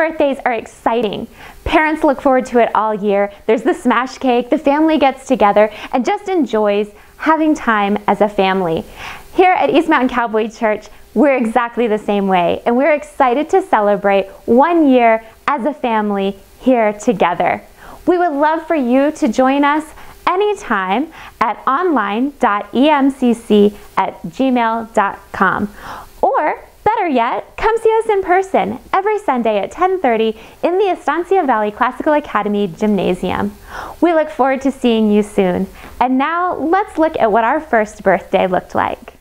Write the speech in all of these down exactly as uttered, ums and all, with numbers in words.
Birthdays are exciting. Parents look forward to it all year. There's the smash cake, the family gets together and just enjoys having time as a family. Here at East Mountain Cowboy Church, we're exactly the same way, and we're excited to celebrate one year as a family here together. We would love for you to join us anytime at online dot e m c c at gmail dot com. Or, better yet, come see us in person every Sunday at ten thirty in the Estancia Valley Classical Academy Gymnasium. We look forward to seeing you soon. And now, let's look at what our first birthday looked like.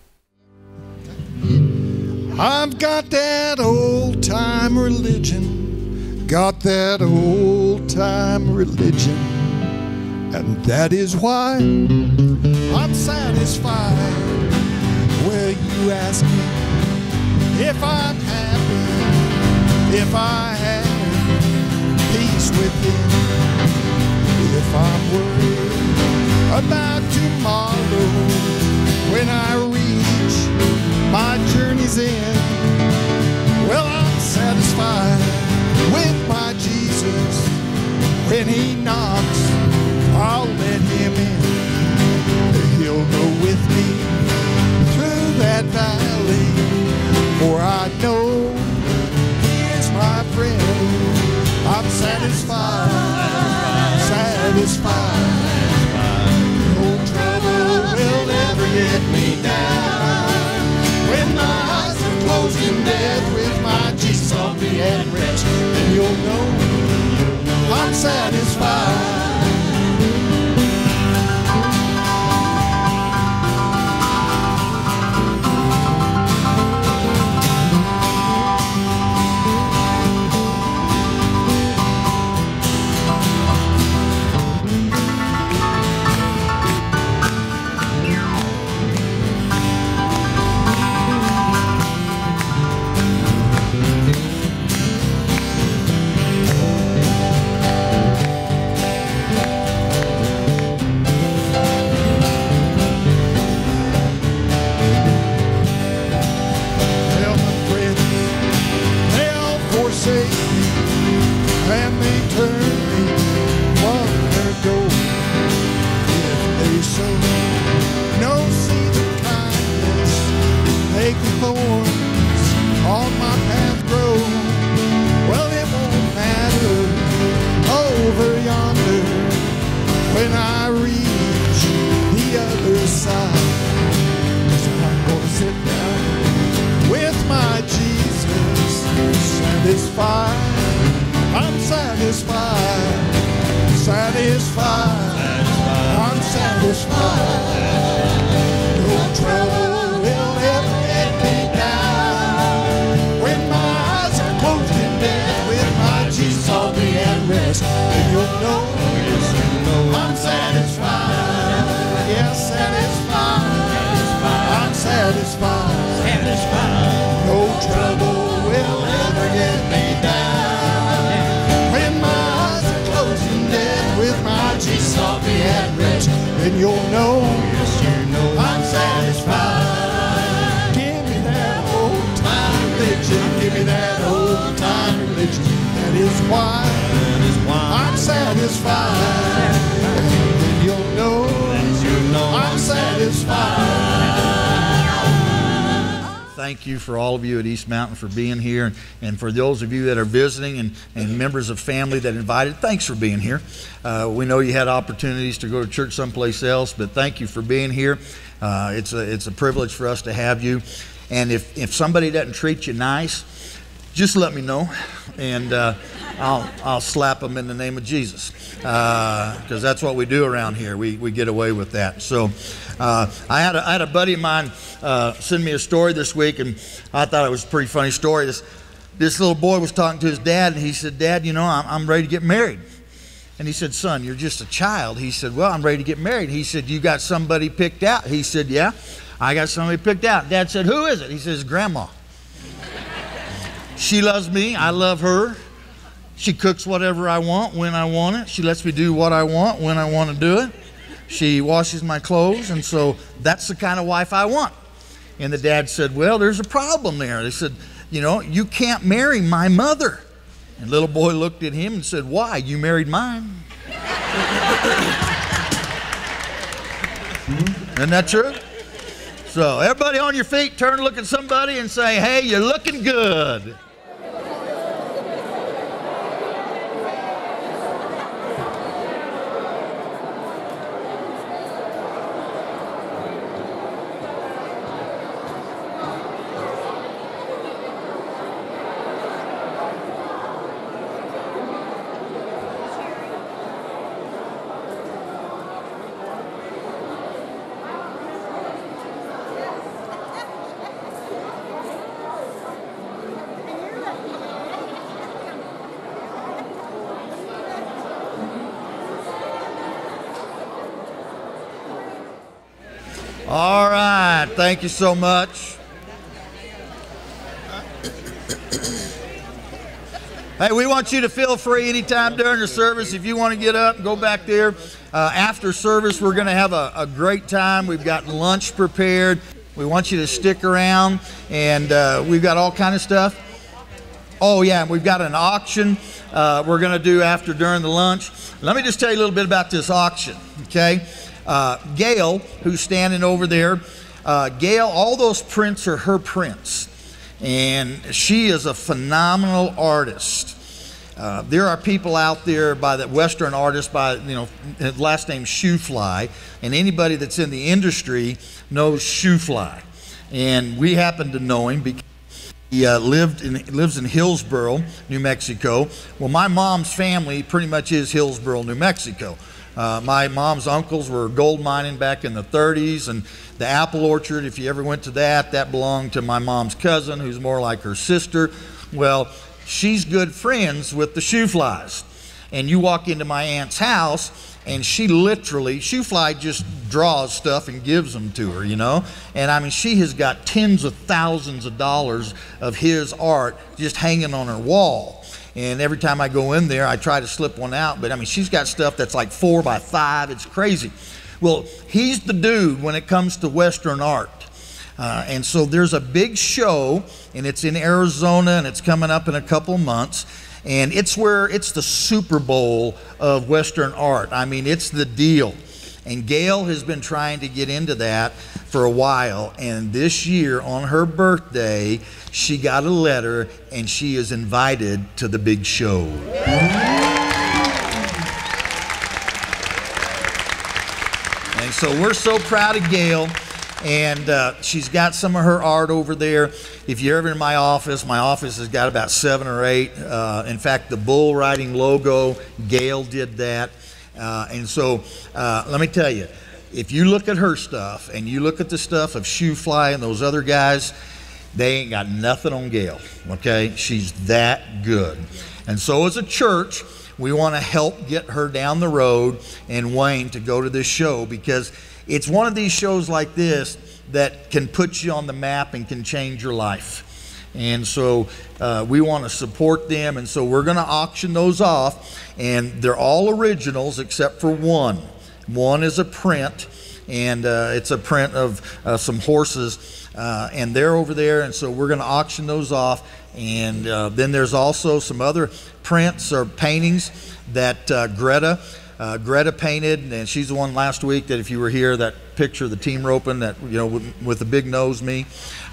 I've got that old-time religion, got that old-time religion, and that is why I'm satisfied. Well, you ask me if I'm happy, if I have peace within, if I'm worried about tomorrow when I reach my journey's end. Well, I'm satisfied with my Jesus. When he knocks, I'll let him in. He'll go with me through that valley, for I know he is my friend. I'm satisfied, satisfied. No trouble will ever get me down. When my eyes are closed in death, with my Jesus I'll be at rest, and you'll know I'm satisfied. Then you'll know, yes, you know I'm satisfied. Give me that old time religion, give me that old time religion. That is why, that is why I'm satisfied. Then you'll know, yes, you know I'm satisfied. Thank you for all of you at East Mountain for being here, and, and for those of you that are visiting and, and members of family that invited, thanks for being here. Uh, we know you had opportunities to go to church someplace else, but thank you for being here. Uh, it's a it's a privilege for us to have you. And if, if somebody doesn't treat you nice, just let me know, and uh, I'll I'll slap them in the name of Jesus, because uh, that's what we do around here. We we get away with that. So uh, I had a, I had a buddy of mine uh, send me a story this week, and I thought it was a pretty funny story. This this little boy was talking to his dad, and he said, "Dad, you know, I'm, I'm ready to get married." And he said, "Son, you're just a child." He said, "Well, I'm ready to get married." He said, "You got somebody picked out?" He said, "Yeah, I got somebody picked out." Dad said, "Who is it?" He says, "Grandma. She loves me, I love her. She cooks whatever I want when I want it. She lets me do what I want when I want to do it. She washes my clothes, and so that's the kind of wife I want." And the dad said, "Well, there's a problem there." They said, "You know, you can't marry my mother." And little boy looked at him and said, "Why? You married mine." Isn't that true? So everybody on your feet, turn to look at somebody and say, "Hey, you're looking good." All right, thank you so much. Hey, we want you to feel free anytime during the service. If you want to get up and go back there. Uh, after service, we're going to have a, a great time. We've got lunch prepared. We want you to stick around, and uh, we've got all kind of stuff. Oh, yeah, we've got an auction uh, we're going to do after during the lunch. Let me just tell you a little bit about this auction, okay? Uh, Gail, who's standing over there, uh, Gail, all those prints are her prints, and she is a phenomenal artist. Uh, there are people out there by the Western artist by, you know, his last name Shoefly, and anybody that's in the industry knows Shoefly, and we happen to know him because he uh, lived in, lives in Hillsboro, New Mexico. Well, my mom's family pretty much is Hillsboro, New Mexico. Uh, my mom's uncles were gold mining back in the thirties, and the apple orchard, if you ever went to that, that belonged to my mom's cousin, who's more like her sister. Well, she's good friends with the Shoeflies. And you walk into my aunt's house, and she literally, Shoefly just draws stuff and gives them to her, you know? And I mean, she has got tens of thousands of dollars of his art just hanging on her wall. And every time I go in there, I try to slip one out. But I mean, she's got stuff that's like four by five. It's crazy. Well, he's the dude when it comes to Western art. Uh, and so there's a big show, and it's in Arizona, and it's coming up in a couple months. And it's where it's the Super Bowl of Western art. I mean, it's the deal. And Gail has been trying to get into that for a while, and this year on her birthday, she got a letter and she is invited to the big show. And so we're so proud of Gail, and uh, she's got some of her art over there. If you're ever in my office, my office has got about seven or eight. Uh, in fact, the bull riding logo, Gail did that. Uh, and so uh, let me tell you, if you look at her stuff and you look at the stuff of Shoefly and those other guys, they ain't got nothing on Gail, okay? She's that good. And so as a church, we want to help get her down the road and Wayne to go to this show, because it's one of these shows like this that can put you on the map and can change your life. And so uh, we want to support them, and so we're going to auction those off, and they're all originals except for one. One is a print, and uh, it's a print of uh, some horses, uh, and they're over there, and so we're going to auction those off. And uh, then there's also some other prints or paintings that uh, Greta Uh, Greta painted, and she's the one last week that, if you were here, that picture of the team roping, that, you know, with, with the big nose me.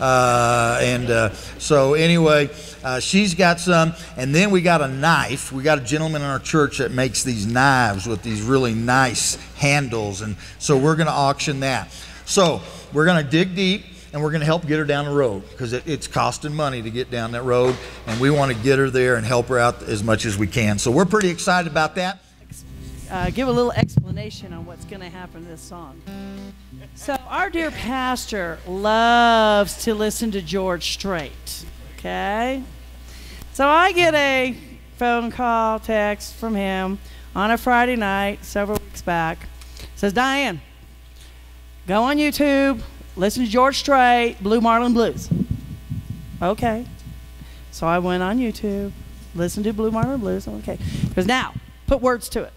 Uh, and uh, so anyway, uh, she's got some. And then we got a knife. We got a gentleman in our church that makes these knives with these really nice handles. And so we're going to auction that. So we're going to dig deep, and we're going to help get her down the road, because it, it's costing money to get down that road. And we want to get her there and help her out as much as we can. So we're pretty excited about that. Uh, give a little explanation on what's going to happen to this song. So our dear pastor loves to listen to George Strait, okay? So I get a phone call, text from him on a Friday night several weeks back. It says, "Diane, go on YouTube, listen to George Strait, Blue Marlin Blues." Okay. So I went on YouTube, listened to Blue Marlin Blues. Okay. Because now, put words to it.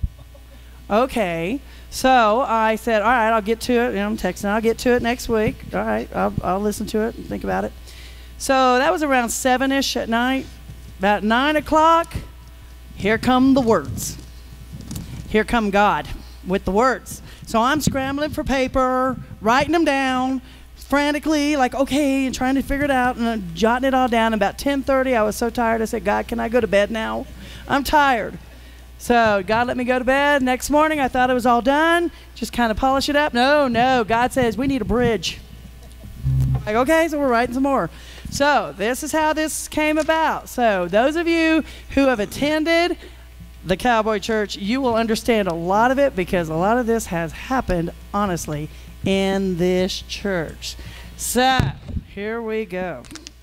Okay, so I said, all right, I'll get to it. You know, I'm texting, I'll get to it next week. All right, I'll, I'll listen to it and think about it. So that was around seven-ish at night. About nine o'clock, here come the words. Here come God with the words. So I'm scrambling for paper, writing them down, frantically, like, okay, and trying to figure it out, and I'm jotting it all down. About ten thirty, I was so tired, I said, God, can I go to bed now? I'm tired. So God let me go to bed. Next morning, I thought it was all done, just kind of polish it up. No, no, God says, we need a bridge. Like, okay, so we're writing some more. So this is how this came about. So those of you who have attended the Cowboy Church, you will understand a lot of it, because a lot of this has happened, honestly, in this church. So here we go.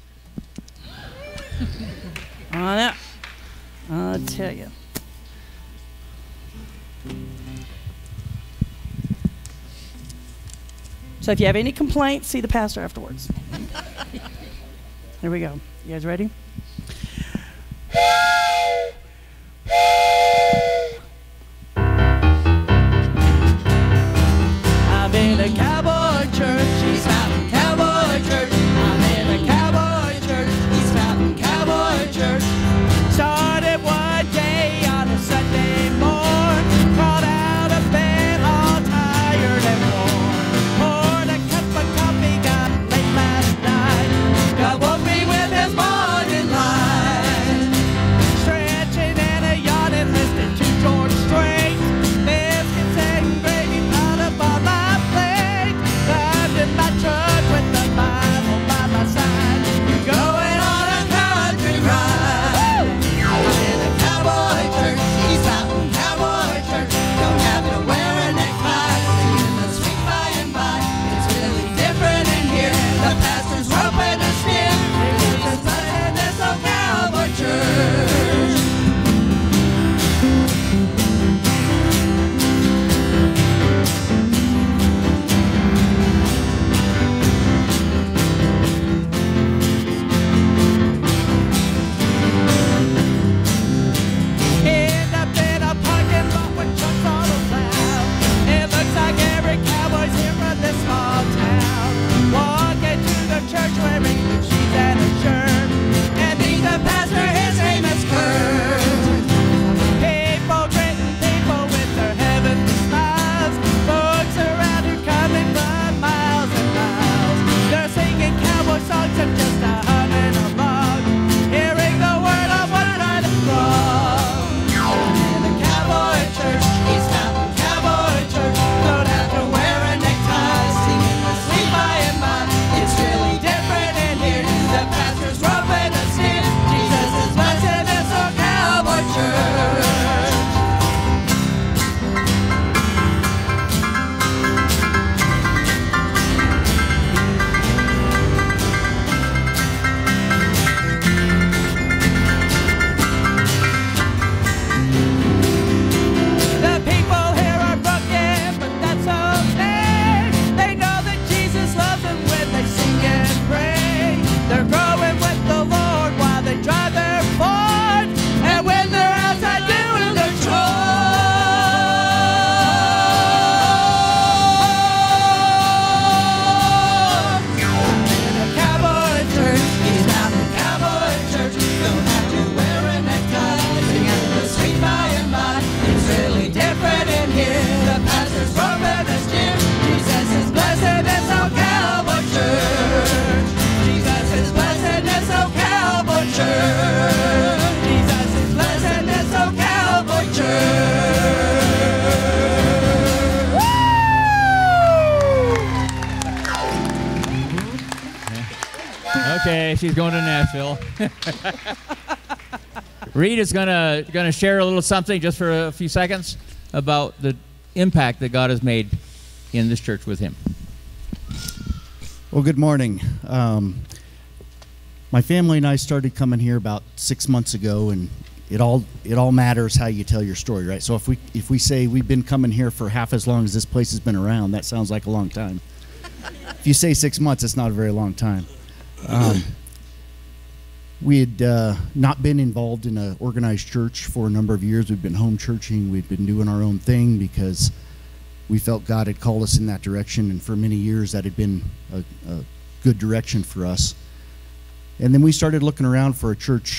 On up. I'll tell you. So if you have any complaints, see the pastor afterwards. Here we go. You guys ready? I'm in a cowboy church, East Mountain Cowboy Church. I'm in a cowboy church, East Mountain Cowboy Church. Started one day on a Sunday morn, crawled out of bed all tired and worn. Poured a cup of coffee, got late last night. God woke me with his morning light. Stretching and a yawning, listening to George Strait. Biscuits and gravy piled up on my plate. Loved in my truck with the Bible by my side. Going on a country ride. In a cowboy church, East Mountain Cowboy Church. Don't have to wear a necktie, singing the sweet by and by. It's really different in here. The pastor's roping a skin. It's in this old cowboy church. End up in a parking lot with trucks all around. It looks like every cowboy's here from this small town. Walking to the church wearing the jeans and a shirt. And he's the pastor, his name is Curt. People, greeting people with their heavenly smiles. Folks around who coming from miles and miles. They're singing cowboy songs and just a humming along. Hearing the word of one right and wrong. In a cowboy church, East Mountain Cowboy Church. Don't have to wear a necktie, singing the sweet by and by. It's really different in here. The pastor's roping us in. Jesus is blessed this old cowboy church. The people here are broken, but that's okay. They know that Jesus loves them when they sing and pray. They're growing with the Lord while they drive their Ford, and when they're outside doing their chores. In a cowboy church, East Mountain Cowboy Church. Don't have to wear a necktie, singing the sweet by and by. It's really different in here. The pastor's roping us Jim. Jesus is blessed this old cowboy church. Jesus is blessed this old cowboy church. Jesus is blessed this old cowboy church. Woo! Okay, she's going to Nashville. Reed is gonna gonna share a little something just for a few seconds about the impact that God has made in this church with him. Well, good morning. Um, my family and I started coming here about six months ago, and it all it all matters how you tell your story, right? So if we if we say we've been coming here for half as long as this place has been around, that sounds like a long time. If you say six months, it's not a very long time. Um, we had uh, not been involved in an organized church for a number of years. We've been home churching. We've been doing our own thing because we felt God had called us in that direction, and for many years that had been a, a good direction for us. And then we started looking around for a church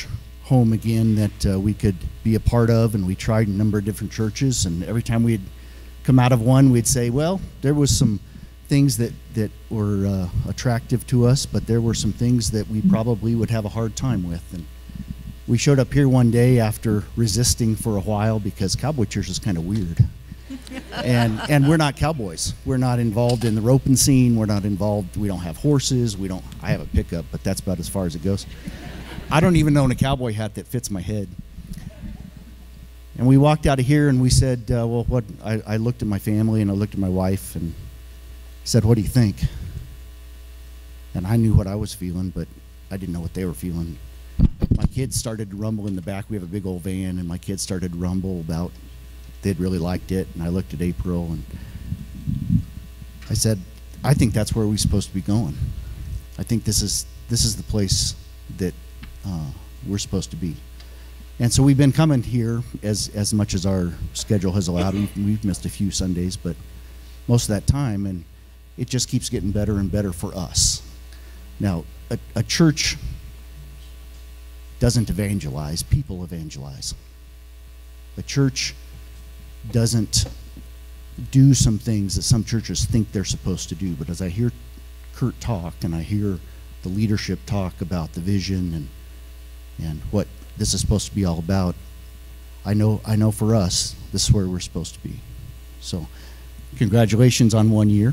home again that uh, we could be a part of, and we tried a number of different churches, and every time we'd come out of one, we'd say, well, there was some things that, that were uh, attractive to us, but there were some things that we probably would have a hard time with. And we showed up here one day after resisting for a while because Cowboy Church is kind of weird. and and we're not cowboys. We're not involved in the roping scene. We're not involved. We don't have horses. We don't. I have a pickup, but that's about as far as it goes. I don't even own a cowboy hat that fits my head. And we walked out of here and we said, uh, well, what? I, I looked at my family and I looked at my wife and said, what do you think? And I knew what I was feeling, but I didn't know what they were feeling. My kids started to rumble in the back. We have a big old van, and my kids started to rumble about they'd really liked it. And I looked at April and I said, I think that's where we're supposed to be going. I think this is this is the place that uh, we're supposed to be. And so we've been coming here as as much as our schedule has allowed. We've, we've missed a few Sundays, but most of that time, and it just keeps getting better and better for us. Now, a, a church doesn't evangelize, people evangelize. A church doesn't do some things that some churches think they're supposed to do. But as I hear Curt talk and I hear the leadership talk about the vision and and what this is supposed to be all about, I know I know for us, this is where we're supposed to be. So congratulations on one year.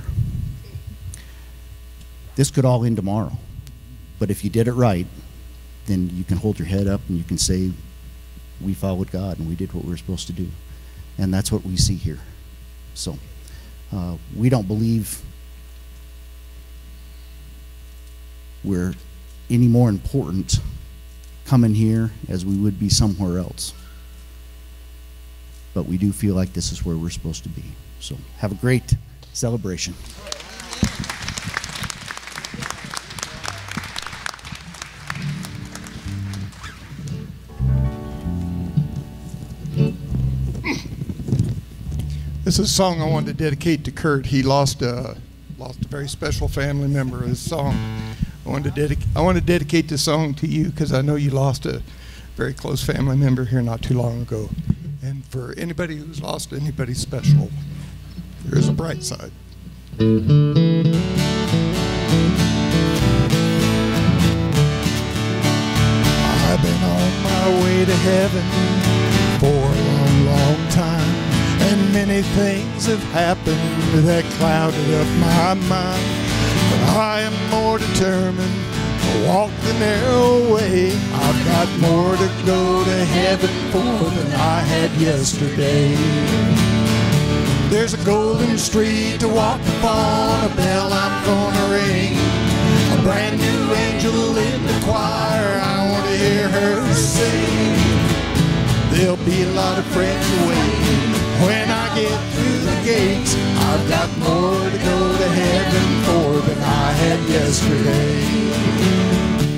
This could all end tomorrow. But if you did it right, then you can hold your head up and you can say, we followed God and we did what we were supposed to do. And that's what we see here. So uh, we don't believe we're any more important coming here as we would be somewhere else. But we do feel like this is where we're supposed to be. So have a great celebration. This is a song I wanted to dedicate to Curt. He lost a lost a very special family member. His song. I wanted to dedicate. I want to dedicate this song to you because I know you lost a very close family member here not too long ago. And for anybody who's lost anybody special, there's a bright side. I've been on my way to heaven for a long, long time. And many things have happened that clouded up my mind. But I am more determined to walk the narrow way. I've got more to go to heaven for than I had yesterday. There's a golden street to walk upon, a bell I'm gonna ring. A brand new angel in the choir, I want to hear her sing. There'll be a lot of friends waiting when I get through the gates. I've got more to go to heaven for than I had yesterday.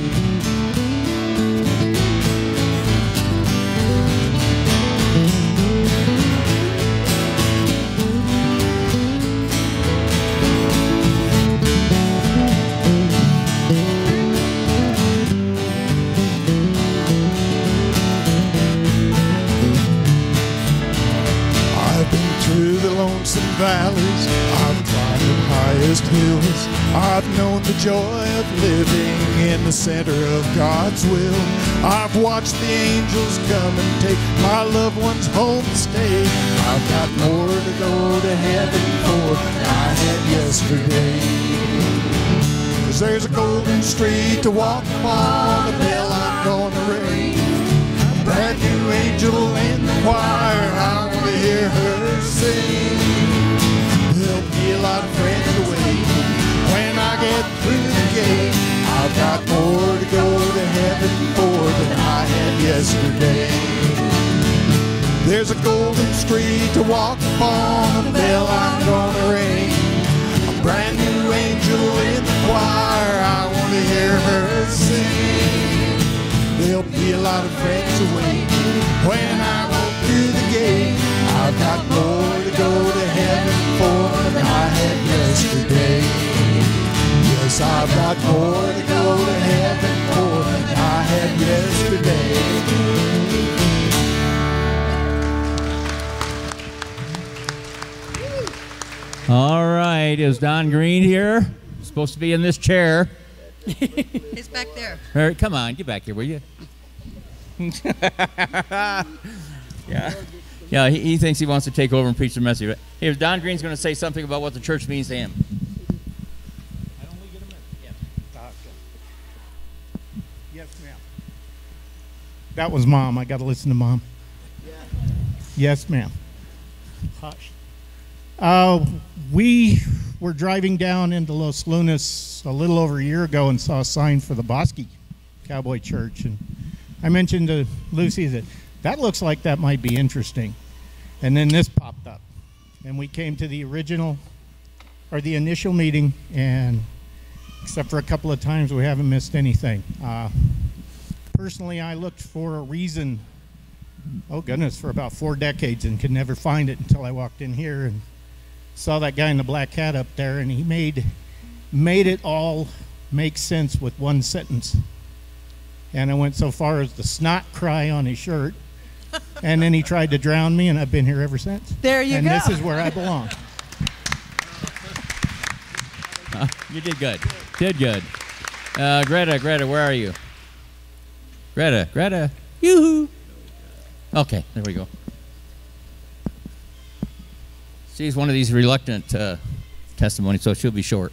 Valleys, I've climbed the highest hills. I've known the joy of living in the center of God's will. I've watched the angels come and take my loved ones home to stay. I've got more to go to heaven for than I had yesterday. 'Cause there's a golden street to walk upon, a bell I'm gonna ring. A brand new angel in the choir, I want to hear her sing. There'll be a lot of friends waiting when I get through the gate. I've got more to go to heaven for than I had yesterday. There's a golden street to walk upon, a bell I'm gonna ring. A brand new angel in the choir, I want to hear her sing. There'll be a lot of friends waiting when I walk through the gate. I've got more to go to heaven for than I had yesterday. Yes, I've got more to go to heaven for than I had yesterday. right. Is Don Green here? Supposed to be in this chair. He's back there. All right, come on, get back here, will you? yeah. Yeah, he, he thinks he wants to take over and preach the message. But here, Don Green's going to say something about what the church means to him. I only get a minute. Yeah. Yes, ma'am. That was Mom. I got to listen to Mom. Yeah. Yes, ma'am. Hush. Uh, we were driving down into Los Lunas a little over a year ago and saw a sign for the Bosque Cowboy Church. And I mentioned to Lucy that that looks like that might be interesting. And then this popped up. And we came to the original, or the initial meeting, and except for a couple of times, we haven't missed anything. Uh, personally, I looked for a reason, oh goodness, for about four decades and could never find it until I walked in here and saw that guy in the black hat up there, and he made made it all make sense with one sentence. And I went so far as the snot cry on his shirt, and then he tried to drown me, and I've been here ever since. There you and go. And this is where I belong. Uh, you did good. Did good. Uh, Greta, Greta, where are you? Greta, Greta. Yoo-hoo. Okay, there we go. She's one of these reluctant uh, testimonies, so she'll be short.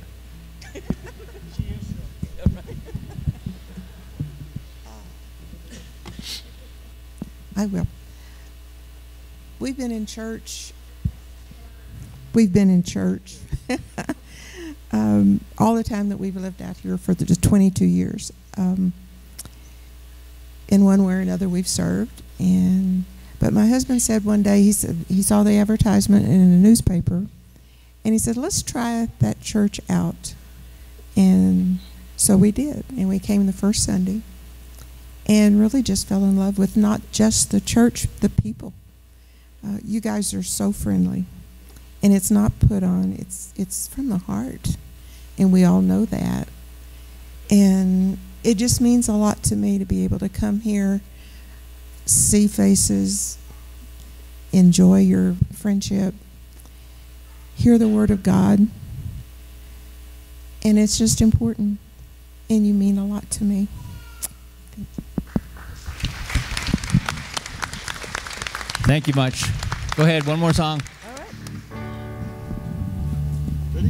I will. We've been in church. We've been in church um, all the time that we've lived out here for the twenty-two years. Um, in one way or another, we've served. And but my husband said one day, he said he saw the advertisement in a newspaper, and he said, "Let's try that church out." And so we did, and we came the first Sunday, and really just fell in love with not just the church, the people. Uh, you guys are so friendly, and it's not put on. It's it's from the heart, and we all know that. And it just means a lot to me to be able to come here, see faces, enjoy your friendship, hear the Word of God, and it's just important, and you mean a lot to me. Thank you. Thank you much. Go ahead, one more song. All right. Ready?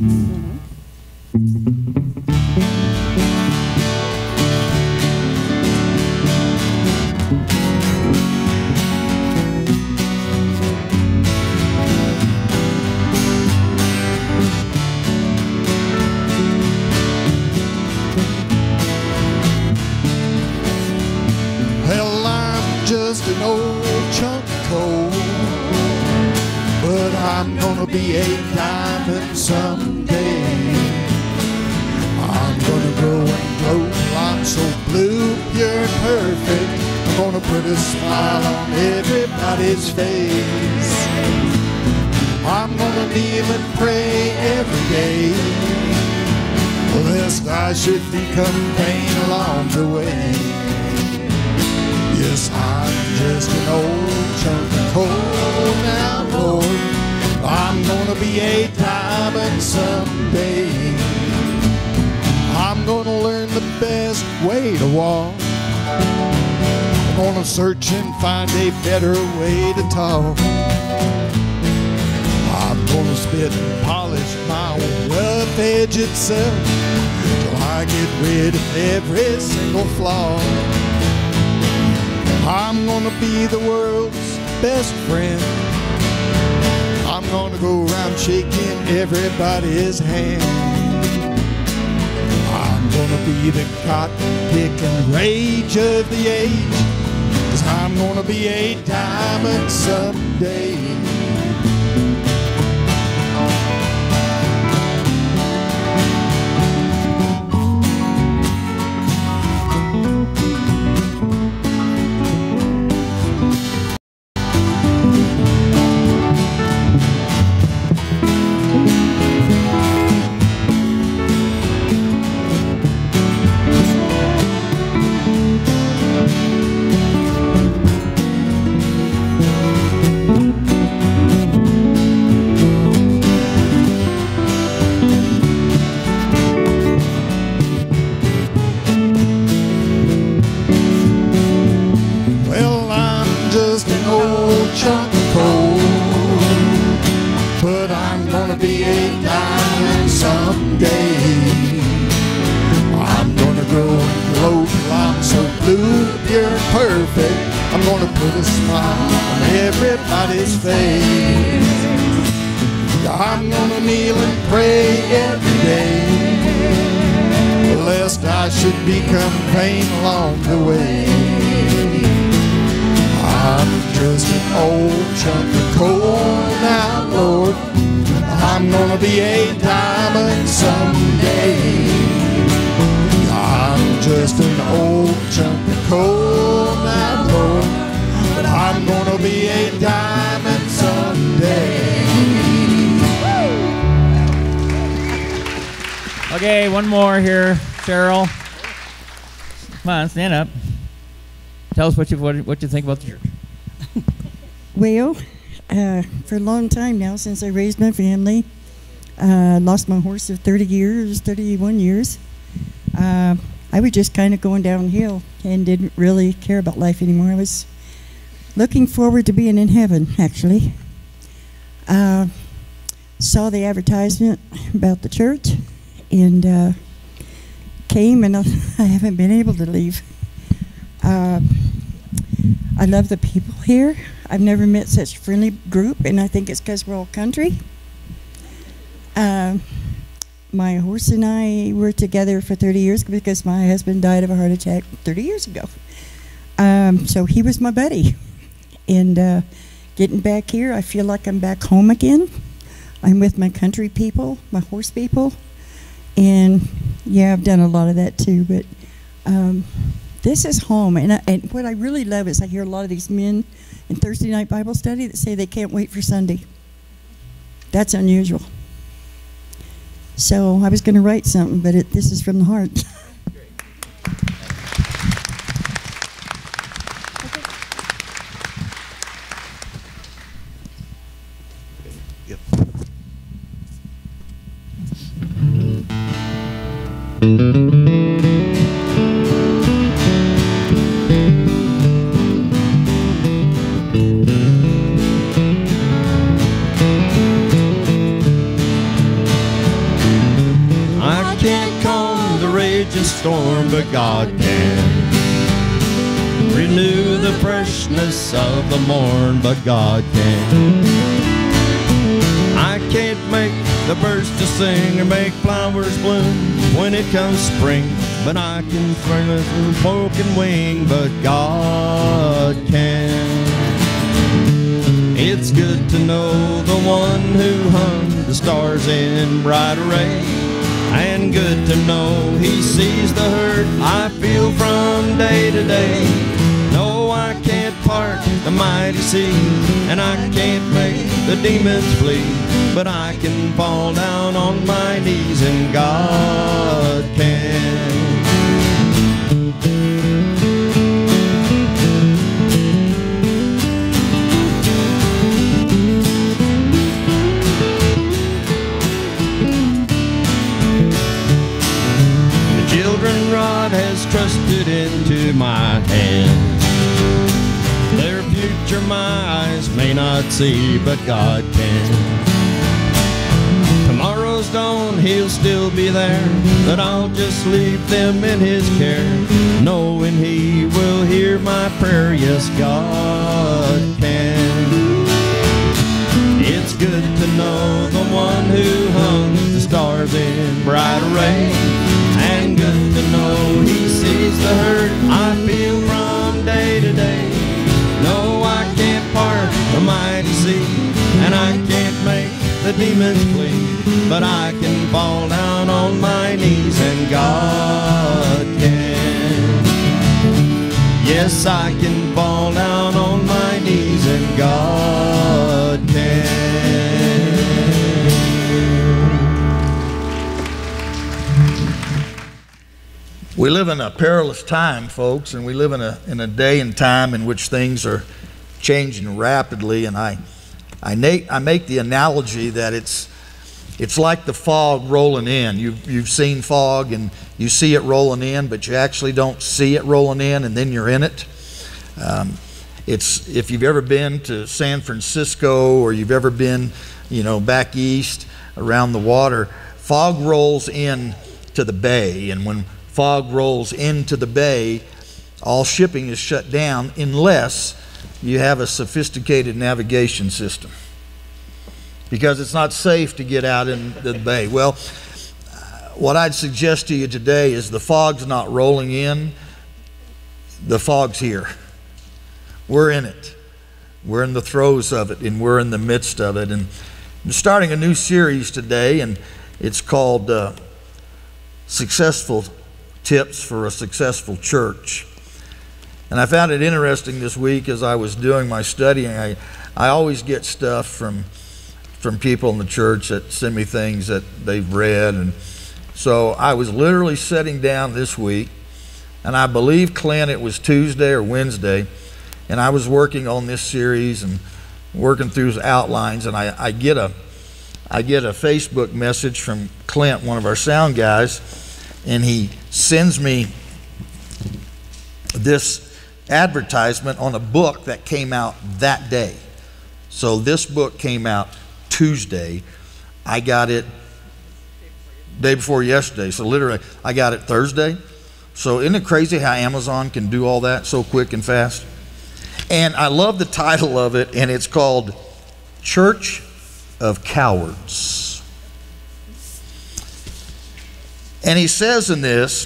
Well, I'm just an old chunk of coal, but I'm gonna be a diamond someday. I'm gonna grow and glow. I'm so blue, pure and perfect. I'm gonna put a smile on everybody's face. I'm gonna kneel and pray every day, lest I should become vain along the way. Yes, I'm just an old chunk of coal now, Lord. I'm gonna be a diamond someday. I'm gonna learn the best way to walk. I'm gonna search and find a better way to talk. I'm gonna spit and polish my rough edge itself till I get rid of every single flaw. I'm gonna be the world's best friend. I'm gonna go around shaking everybody's hand. I'm gonna be the cotton picking rage of the age, 'cause I'm gonna be a diamond someday. smooth, pure, and perfect. I'm gonna put a smile on everybody's face. I'm gonna kneel and pray every day, lest I should become vain along the way. I'm just an old chunk of coal now, Lord. I'm gonna be a diamond someday. I'm just an old chunk of coal now, Lord, but I'm gonna be a diamond someday. Okay, one more here, Cheryl. Come on, stand up. Tell us what you what, what you think about the church. Well, uh, for a long time now, since I raised my family, uh, lost my horse of thirty years, thirty-one years. Uh, I was just kind of going downhill and didn't really care about life anymore. I was looking forward to being in heaven, actually. Uh, saw the advertisement about the church and uh, came, and I haven't been able to leave. Uh, I love the people here. I've never met such a friendly group, and I think it's because we're all country. Uh, my horse and I were together for thirty years because my husband died of a heart attack thirty years ago. Um, so he was my buddy. And uh, getting back here, I feel like I'm back home again. I'm with my country people, my horse people. And yeah, I've done a lot of that too, but um, this is home. And, I, and what I really love is I hear a lot of these men in Thursday night Bible study that say they can't wait for Sunday. That's unusual. So I was going to write something, but it, this is from the heart. Yep. I can't calm the raging storm, but God can renew the freshness of the morn, but God can. I can't make the birds to sing or make flowers bloom when it comes spring, but I can swing a broken wing, but God can. It's good to know the one who hung the stars in bright array, and good to know he sees the hurt I feel from day to day. No, I can't part the mighty sea, and I can't make the demons flee, but I can fall down on my knees and God can. The children rod has trusted into my hand. Their future my eyes may not see, but God can. Tomorrow's dawn, he'll still be there, but I'll just leave them in his care, knowing he will hear my prayer. Yes, God can. It's good to know the one who hung the stars in bright array, and good to know he sees the hurt I feel from day to day. No, I can't part the mighty sea, and I can't make the demons flee, but I can fall down on my knees and God can. Yes, I can fall down on my knees and God can. We live in a perilous time, folks, and we live in a in a day and time in which things are changing rapidly. And I, I, na- I make the analogy that it's it's like the fog rolling in. You've you've seen fog and you see it rolling in, but you actually don't see it rolling in, and then you're in it. Um, it's if you've ever been to San Francisco or you've ever been, you know, back east around the water, fog rolls in to the bay, and when fog rolls into the bay, all shipping is shut down unless you have a sophisticated navigation system, because it's not safe to get out in the bay. Well, what I'd suggest to you today is the fog's not rolling in, the fog's here. We're in it. We're in the throes of it, and we're in the midst of it. And I'm starting a new series today, and it's called uh, Successful Tips for a Successful Church. And I found it interesting this week as I was doing my studying. I, I always get stuff from, from people in the church that send me things that they've read. And so I was literally sitting down this week, and I believe, Clint, it was Tuesday or Wednesday, and I was working on this series and working through his outlines, and I, I get a I get a Facebook message from Clint, one of our sound guys, and he sends me this advertisement on a book that came out that day. So this book came out Tuesday. I got it day before yesterday. So literally, I got it Thursday. So isn't it crazy how Amazon can do all that so quick and fast? And I love the title of it, and it's called Church of Cowards. And he says in this,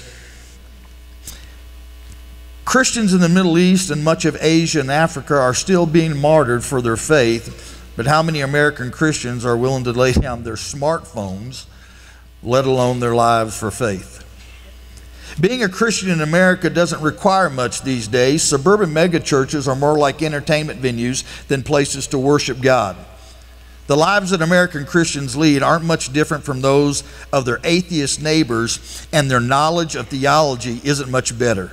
Christians in the Middle East and much of Asia and Africa are still being martyred for their faith, but how many American Christians are willing to lay down their smartphones, let alone their lives for faith? Being a Christian in America doesn't require much these days. Suburban megachurches are more like entertainment venues than places to worship God. The lives that American Christians lead aren't much different from those of their atheist neighbors, and their knowledge of theology isn't much better.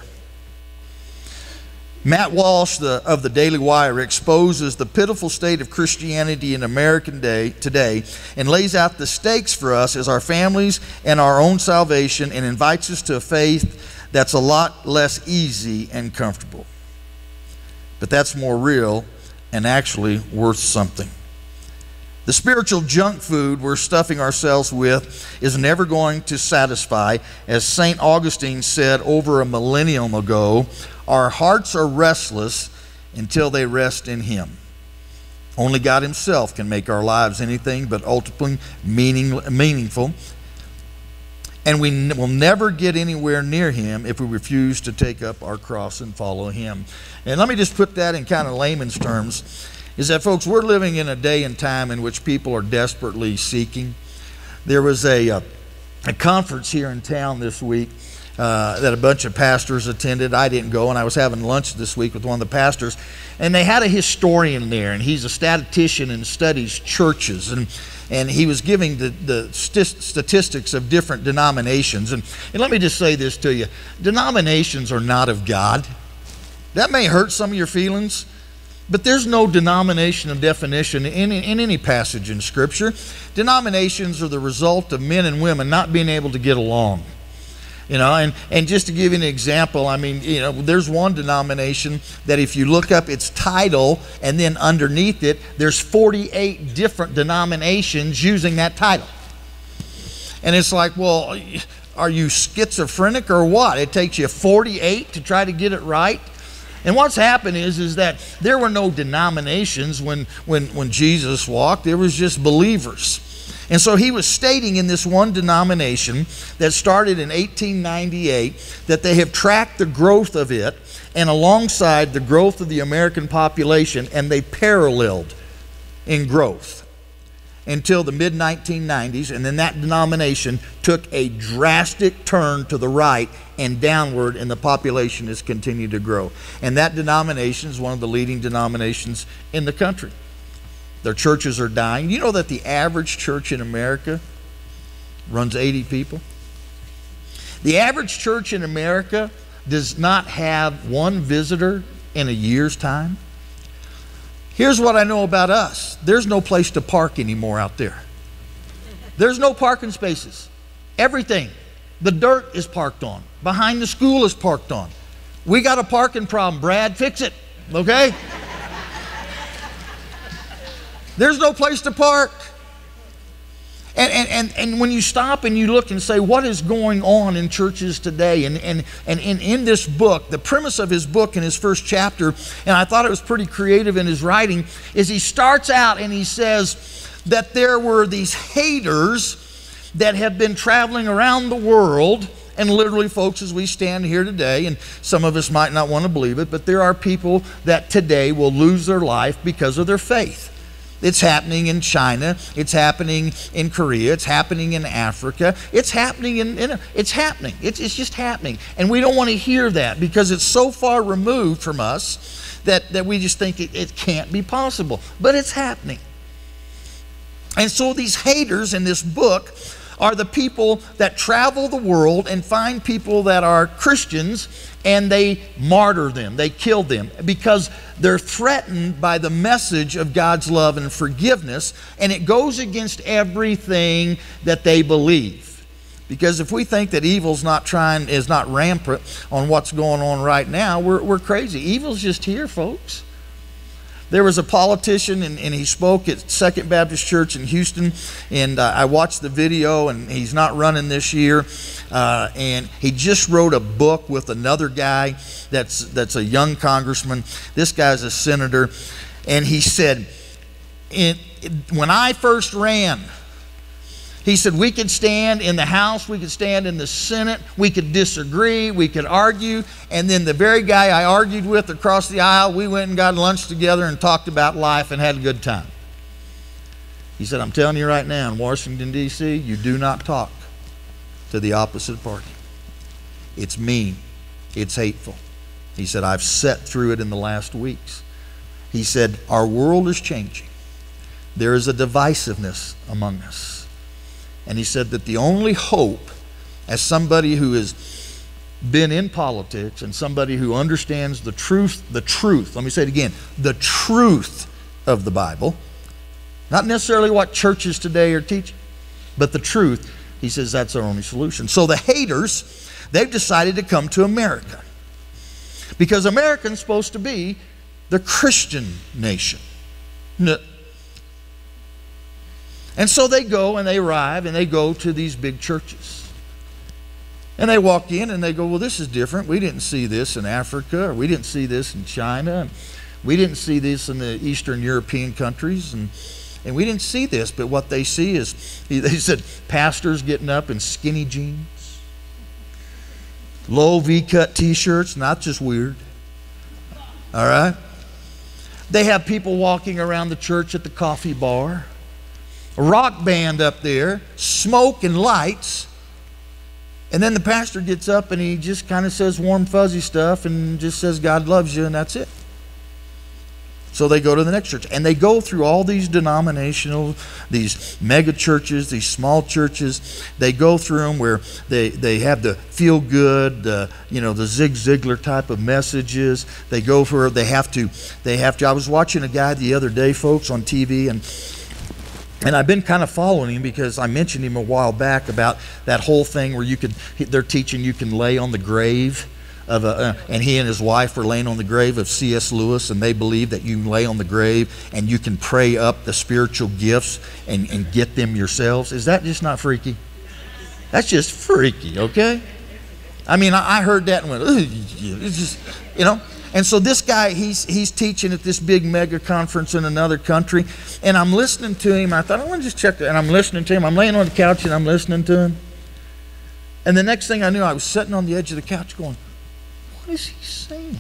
Matt Walsh the, of the Daily Wire exposes the pitiful state of Christianity in American day today and lays out the stakes for us as our families and our own salvation, and invites us to a faith that's a lot less easy and comfortable. But that's more real and actually worth something. The spiritual junk food we're stuffing ourselves with is never going to satisfy. As Saint Augustine said over a millennium ago, our hearts are restless until they rest in Him. Only God Himself can make our lives anything but ultimately meaning, meaningful. And we will never get anywhere near Him if we refuse to take up our cross and follow Him. And let me just put that in kind of layman's terms, is that, folks, we're living in a day and time in which people are desperately seeking. There was a, a, a conference here in town this week Uh, that a bunch of pastors attended. I didn't go, and I was having lunch this week with one of the pastors, and they had a historian there, and he's a statistician and studies churches, and and he was giving the, the st- statistics of different denominations. And, and let me just say this to you. Denominations are not of God. That may hurt some of your feelings, but there's no denomination of definition in, in any passage in Scripture. Denominations are the result of men and women not being able to get along. You know, and, and just to give you an example, I mean, you know, there's one denomination that if you look up its title and then underneath it, there's forty-eight different denominations using that title. And it's like, well, are you schizophrenic or what? It takes you forty-eight to try to get it right. And what's happened is, is that there were no denominations when, when, when Jesus walked. There was just believers. And so he was stating in this one denomination that started in eighteen ninety-eight that they have tracked the growth of it and alongside the growth of the American population, and they paralleled in growth until the mid nineteen nineties, and then that denomination took a drastic turn to the right and downward, and the population has continued to grow. And that denomination is one of the leading denominations in the country. Their churches are dying. You know that the average church in America runs eighty people? The average church in America does not have one visitor in a year's time. Here's what I know about us. There's no place to park anymore out there. There's no parking spaces. Everything. The dirt is parked on. Behind the school is parked on. We got a parking problem. Brad, fix it. Okay? There's no place to park. And, and, and, and when you stop and you look and say, what is going on in churches today? And, and, and in, in this book, the premise of his book in his first chapter, and I thought it was pretty creative in his writing, is he starts out and he says that there were these haters that have been traveling around the world. And literally, folks, as we stand here today, and some of us might not want to believe it, but there are people that today will lose their life because of their faith. It's happening in China. It's happening in Korea. It's happening in Africa. It's happening in, in it's happening. It's, it's just happening. And we don't want to hear that because it's so far removed from us that, that we just think it, it can't be possible. But it's happening. And so these haters in this book are the people that travel the world and find people that are Christians, and they martyr them, they kill them, because they're threatened by the message of God's love and forgiveness, and it goes against everything that they believe. Because if we think that evil's not trying, is not rampant on what's going on right now, we're, we're crazy. Evil's just here, folks. There was a politician, and, and he spoke at Second Baptist Church in Houston, and uh, I watched the video, and he's not running this year, uh, and he just wrote a book with another guy that's, that's a young congressman. This guy's a senator, and he said, in, when I first ran, he said, we could stand in the House, we could stand in the Senate, we could disagree, we could argue, and then the very guy I argued with across the aisle, we went and got lunch together and talked about life and had a good time. He said, I'm telling you right now, in Washington, D C, you do not talk to the opposite party. It's mean. It's hateful. He said, I've sat through it in the last weeks. He said, our world is changing. There is a divisiveness among us. And he said that the only hope, as somebody who has been in politics and somebody who understands the truth, the truth, let me say it again, the truth of the Bible, not necessarily what churches today are teaching, but the truth, he says that's our only solution. So the haters, they've decided to come to America, because America's supposed to be the Christian nation. No. And so they go and they arrive and they go to these big churches. And they walk in and they go, well, this is different. We didn't see this in Africa, or we didn't see this in China. We didn't see this in the Eastern European countries. And, and we didn't see this. But what they see is, they said, pastors getting up in skinny jeans, low V-cut t-shirts, not just weird. All right? They have people walking around the church at the coffee bar. A rock band up there, smoke and lights, and then the pastor gets up and he just kind of says warm fuzzy stuff and just says God loves you, and that's it. So they go to the next church, and they go through all these denominational, these mega churches, these small churches. They go through them where they, they have the feel good, uh, you know, the Zig Ziglar type of messages. They go for, they have to, they have to. I was watching a guy the other day, folks, on T V, and And I've been kind of following him because I mentioned him a while back about that whole thing where you could, they're teaching you can lay on the grave of a, uh, and he and his wife were laying on the grave of C S Lewis, and they believe that you can lay on the grave and you can pray up the spiritual gifts and, and get them yourselves. Is that just not freaky? That's just freaky, okay? I mean, I, I heard that and went, ugh, it's just, you know. And so this guy, he's he's teaching at this big mega conference in another country, and I'm listening to him. I thought, I want to just check that. And I'm listening to him. I'm laying on the couch and I'm listening to him. And the next thing I knew, I was sitting on the edge of the couch going, what is he saying?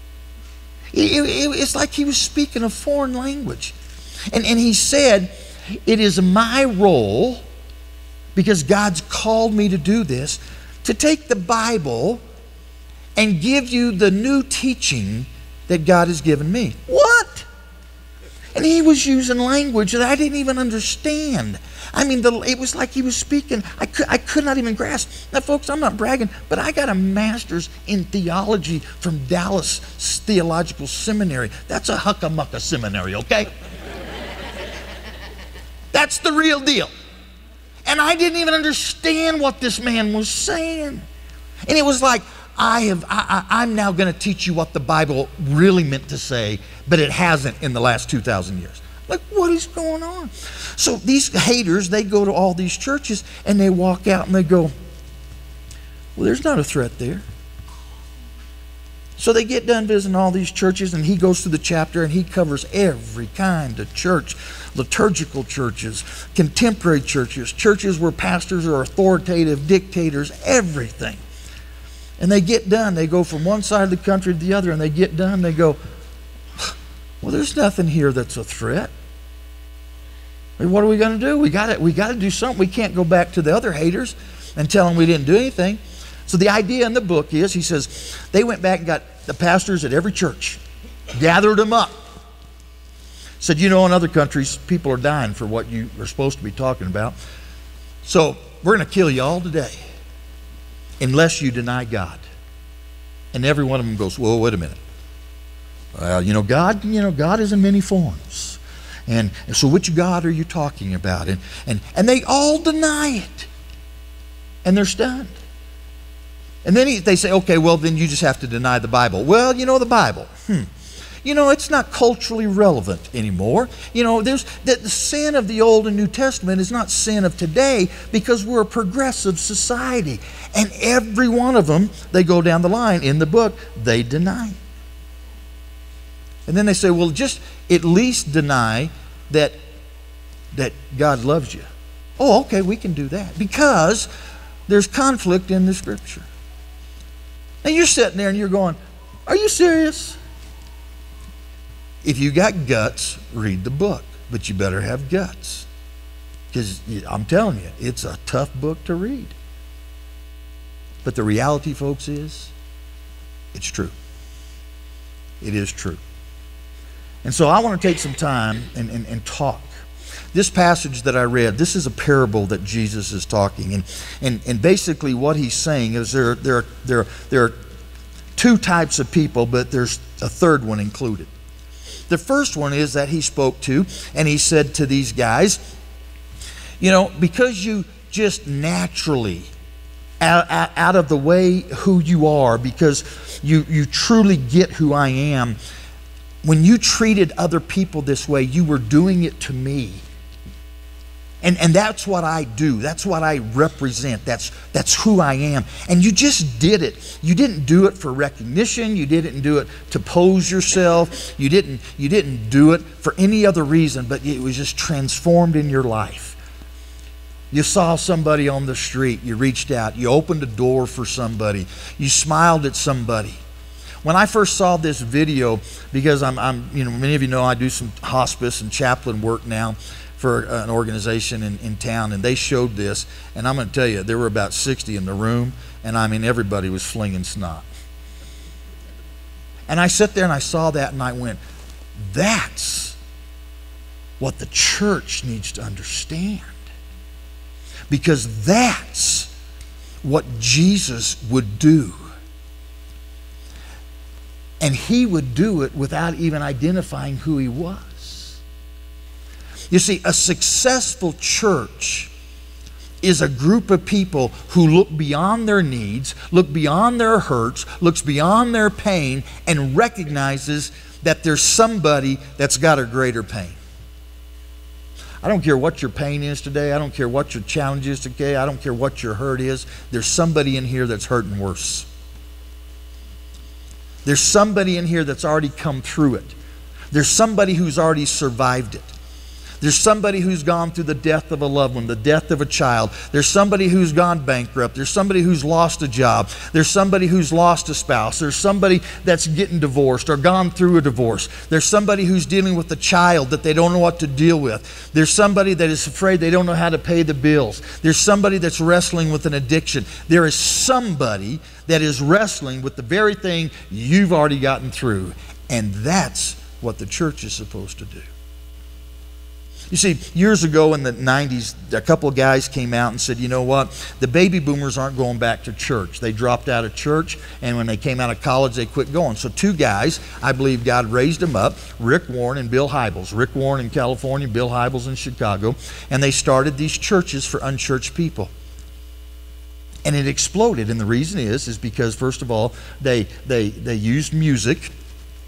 It, it, it's like he was speaking a foreign language. And, and he said, it is my role, because God's called me to do this, to take the Bible and give you the new teaching that God has given me. What? And he was using language that I didn't even understand. I mean, the, it was like he was speaking. I could, I could not even grasp. Now, folks, I'm not bragging, but I got a master's in theology from Dallas Theological Seminary. That's a huckamucka seminary, okay? That's the real deal. And I didn't even understand what this man was saying. And it was like, I have, I, I, I'm now going to teach you what the Bible really meant to say, but it hasn't in the last two thousand years. Like, what is going on? So these haters, they go to all these churches and they walk out and they go, well, there's not a threat there. So they get done visiting all these churches, and he goes through the chapter and he covers every kind of church. Liturgical churches, contemporary churches, churches where pastors are authoritative, dictators, everything. And they get done. They go from one side of the country to the other, and they get done. They go, well, there's nothing here that's a threat. I mean, what are we going to do? We got to we got to do something. We can't go back to the other haters and tell them we didn't do anything. So the idea in the book is, he says, they went back and got the pastors at every church, gathered them up, said, you know, in other countries, people are dying for what you are supposed to be talking about. So we're going to kill you all today unless you deny God. And every one of them goes, well, wait a minute. Well, you know, God, you know, God is in many forms. And, and so which God are you talking about? And, and, and they all deny it. And they're stunned. And then he, they say, okay, well, then you just have to deny the Bible. Well, you know, the Bible, hmm. You know, it's not culturally relevant anymore. You know, there's the, the sin of the Old and New Testament is not sin of today because we're a progressive society. And every one of them, they go down the line in the book, they deny. And then they say, well, just at least deny that, that God loves you. Oh, okay, we can do that because there's conflict in the Scripture. And you're sitting there and you're going, are you serious? If you got guts, read the book. But you better have guts. Because I'm telling you, it's a tough book to read. But the reality, folks, is it's true. It is true. And so I want to take some time and, and, and talk. This passage that I read, this is a parable that Jesus is talking. And, and, and basically what he's saying is there, there, there, there are two types of people, but there's a third one included. The first one is that he spoke to, and he said to these guys, you know, because you just naturally, out, out, out of the way who you are, because you, you truly get who I am, when you treated other people this way, you were doing it to me. And, and that's what I do. That's what I represent. That's, that's who I am. And you just did it. You didn't do it for recognition. You didn't do it to pose yourself. You didn't, you didn't do it for any other reason, but it was just transformed in your life. You saw somebody on the street. You reached out. You opened a door for somebody. You smiled at somebody. When I first saw this video, because I'm, I'm, you know, many of you know I do some hospice and chaplain work now for an organization in, in town, and they showed this, and I'm going to tell you, there were about sixty in the room, and I mean, everybody was flinging snot. And I sat there and I saw that, and I went, that's what the church needs to understand. Because that's what Jesus would do. And he would do it without even identifying who he was. You see, a successful church is a group of people who look beyond their needs, look beyond their hurts, looks beyond their pain, and recognizes that there's somebody that's got a greater pain. I don't care what your pain is today. I don't care what your challenge is today. I don't care what your hurt is. There's somebody in here that's hurting worse. There's somebody in here that's already come through it. There's somebody who's already survived it. There's somebody who's gone through the death of a loved one, the death of a child. There's somebody who's gone bankrupt. There's somebody who's lost a job. There's somebody who's lost a spouse. There's somebody that's getting divorced or gone through a divorce. There's somebody who's dealing with a child that they don't know what to deal with. There's somebody that is afraid they don't know how to pay the bills. There's somebody that's wrestling with an addiction. There is somebody that is wrestling with the very thing you've already gotten through. And that's what the church is supposed to do. You see, years ago in the nineties, a couple of guys came out and said, you know what, the baby boomers aren't going back to church. They dropped out of church, and when they came out of college, they quit going. So two guys, I believe God raised them up, Rick Warren and Bill Hybels. Rick Warren in California, Bill Hybels in Chicago, and they started these churches for unchurched people. And it exploded, and the reason is, is because, first of all, they, they, they used music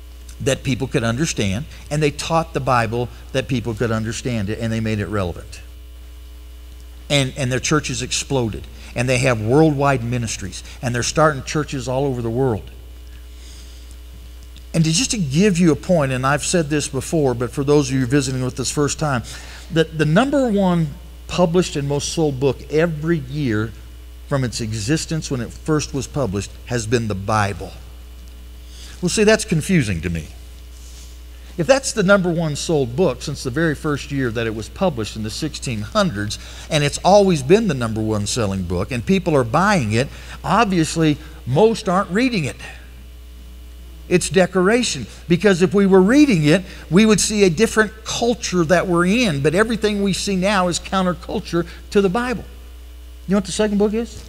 that people could understand, and they taught the Bible that people could understand it, and they made it relevant. And, and their churches exploded, and they have worldwide ministries, and they're starting churches all over the world. And to, just to give you a point, and I've said this before, but for those of you visiting with us first time, that the number one published and most sold book every year from its existence when it first was published has been the Bible. Well, see, that's confusing to me. If that's the number one sold book since the very first year that it was published in the sixteen hundreds, and it's always been the number one selling book, and people are buying it, obviously most aren't reading it. It's decoration. Because if we were reading it, we would see a different culture that we're in, but everything we see now is counterculture to the Bible. You know what the second book is?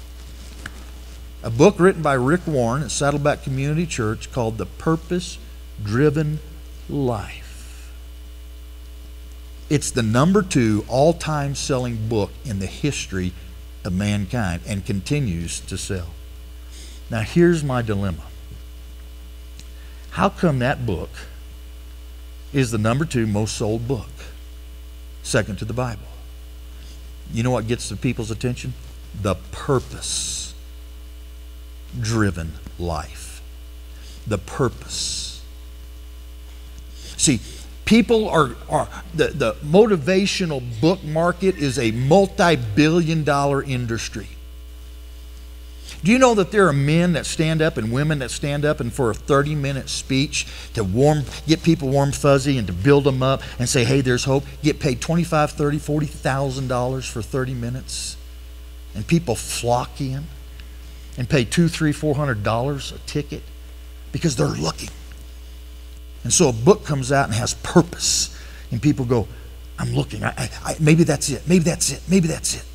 A book written by Rick Warren at Saddleback Community Church called The Purpose-Driven Life. It's the number two all-time selling book in the history of mankind and continues to sell. Now here's my dilemma. How come that book is the number two most sold book, second to the Bible? You know what gets the people's attention? The purpose. Driven life. The purpose. See, people are, are the, the motivational book market is a multi-billion dollar industry. Do you know that there are men that stand up and women that stand up and for a thirty minute speech to warm, get people warm fuzzy and to build them up and say, hey, there's hope, get paid twenty-five, thirty, forty thousand dollars for thirty minutes, and people flock in and pay two, three, four hundred dollars a ticket because they're looking. And so a book comes out and has purpose, and people go, I'm looking. I, I, I, maybe that's it. Maybe that's it. Maybe that's it.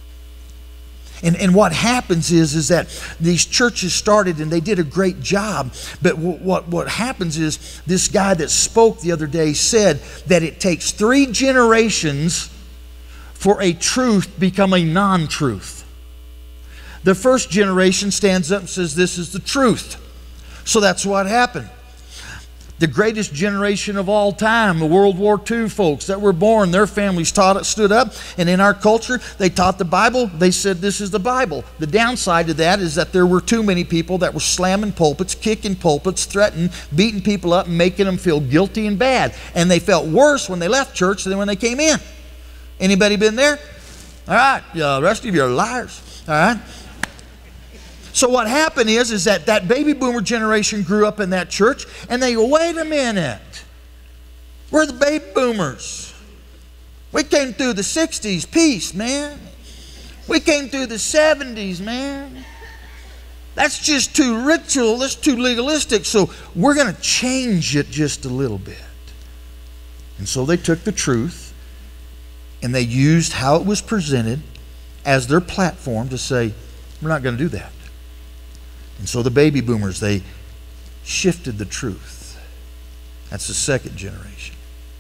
And, and what happens is, is that these churches started and they did a great job. But w- what, what happens is this guy that spoke the other day said that it takes three generations for a truth to become a non-truth. The first generation stands up and says, this is the truth. So that's what happened. The greatest generation of all time, the World War Two folks that were born, their families taught it, stood up, and in our culture, they taught the Bible. They said, this is the Bible. The downside to that is that there were too many people that were slamming pulpits, kicking pulpits, threatening, beating people up, and making them feel guilty and bad. And they felt worse when they left church than when they came in. Anybody been there? All right, the rest of you are liars. All right. So what happened is, is that that baby boomer generation grew up in that church, and they go, wait a minute. We're the baby boomers. We came through the sixties, peace, man. We came through the seventies, man. That's just too ritual, that's too legalistic, so we're going to change it just a little bit. And so they took the truth, and they used how it was presented as their platform to say, we're not going to do that. And so the baby boomers, they shifted the truth. That's the second generation.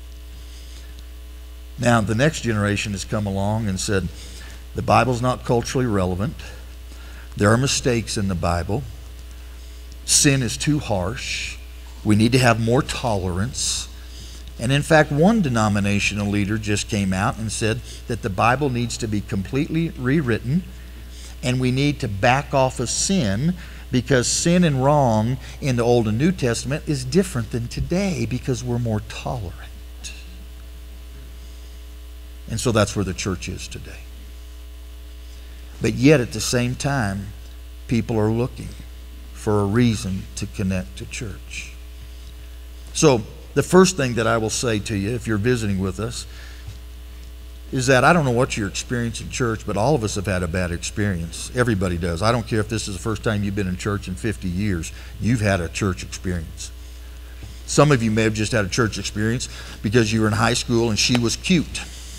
Now the next generation has come along and said, the Bible's not culturally relevant. There are mistakes in the Bible. Sin is too harsh. We need to have more tolerance. And in fact, one denominational leader just came out and said that the Bible needs to be completely rewritten, and we need to back off of sin, because sin and wrong in the Old and New Testament is different than today because we're more tolerant. And so that's where the church is today. But yet at the same time, people are looking for a reason to connect to church. So the first thing that I will say to you, if you're visiting with us, is that I don't know what your experience in church, but all of us have had a bad experience. Everybody does. I don't care if this is the first time you've been in church in fifty years. You've had a church experience. Some of you may have just had a church experience because you were in high school and she was cute.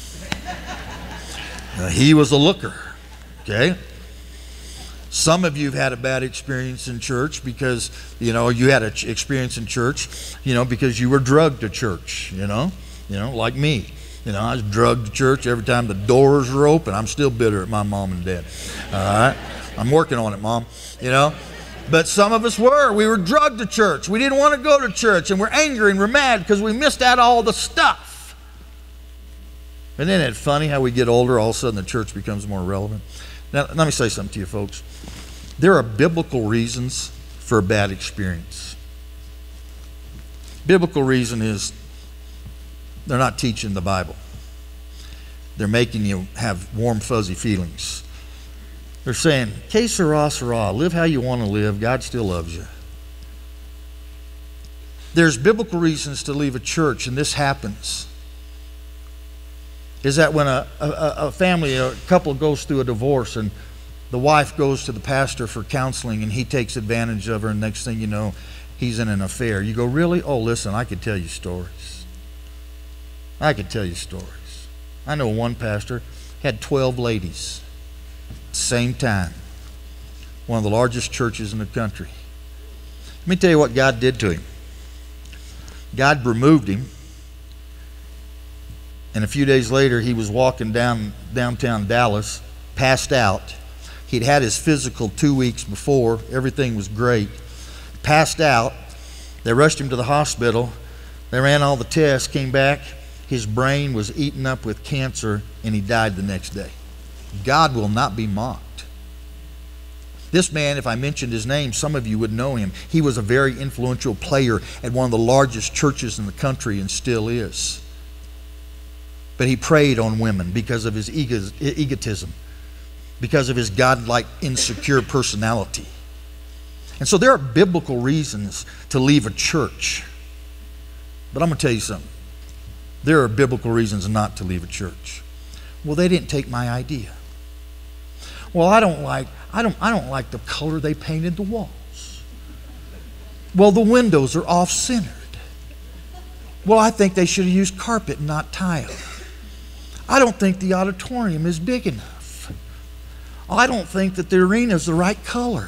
uh, he was a looker. Okay? Some of you have had a bad experience in church because, you know, you had an experience in church, you know, because you were drugged to church, you know, you know, like me. You know, I was drugged to church every time the doors were open. I'm still bitter at my mom and dad. All right? I'm working on it, Mom. You know? But some of us were. We were drugged to church. We didn't want to go to church, and we're angry and we're mad because we missed out all the stuff. And then it's funny how we get older, all of a sudden the church becomes more relevant. Now, let me say something to you folks. There are biblical reasons for a bad experience. Biblical reason is they're not teaching the Bible. They're making you have warm, fuzzy feelings. They're saying, que sera, sera, live how you want to live, God still loves you. There's biblical reasons to leave a church, and this happens. Is that when a, a, a family, a couple goes through a divorce, and the wife goes to the pastor for counseling, and he takes advantage of her, and next thing you know, he's in an affair. You go, really? Oh, listen, I could tell you stories. I could tell you stories. I know one pastor had twelve ladies. Same time. One of the largest churches in the country. Let me tell you what God did to him. God removed him, and a few days later he was walking down downtown Dallas, passed out. He'd had his physical two weeks before. Everything was great. Passed out. They rushed him to the hospital. They ran all the tests, came back. His brain was eaten up with cancer, and he died the next day. God will not be mocked. This man, if I mentioned his name, some of you would know him. He was a very influential player at one of the largest churches in the country and still is. But he preyed on women because of his ego- egotism, because of his godlike, insecure personality. And so there are biblical reasons to leave a church. But I'm going to tell you something. There are biblical reasons not to leave a church. Well, they didn't take my idea. Well, I don't like I don't I don't like the color they painted the walls. Well, the windows are off-centered. Well, I think they should have used carpet and not tile. I don't think the auditorium is big enough. I don't think that the arena is the right color.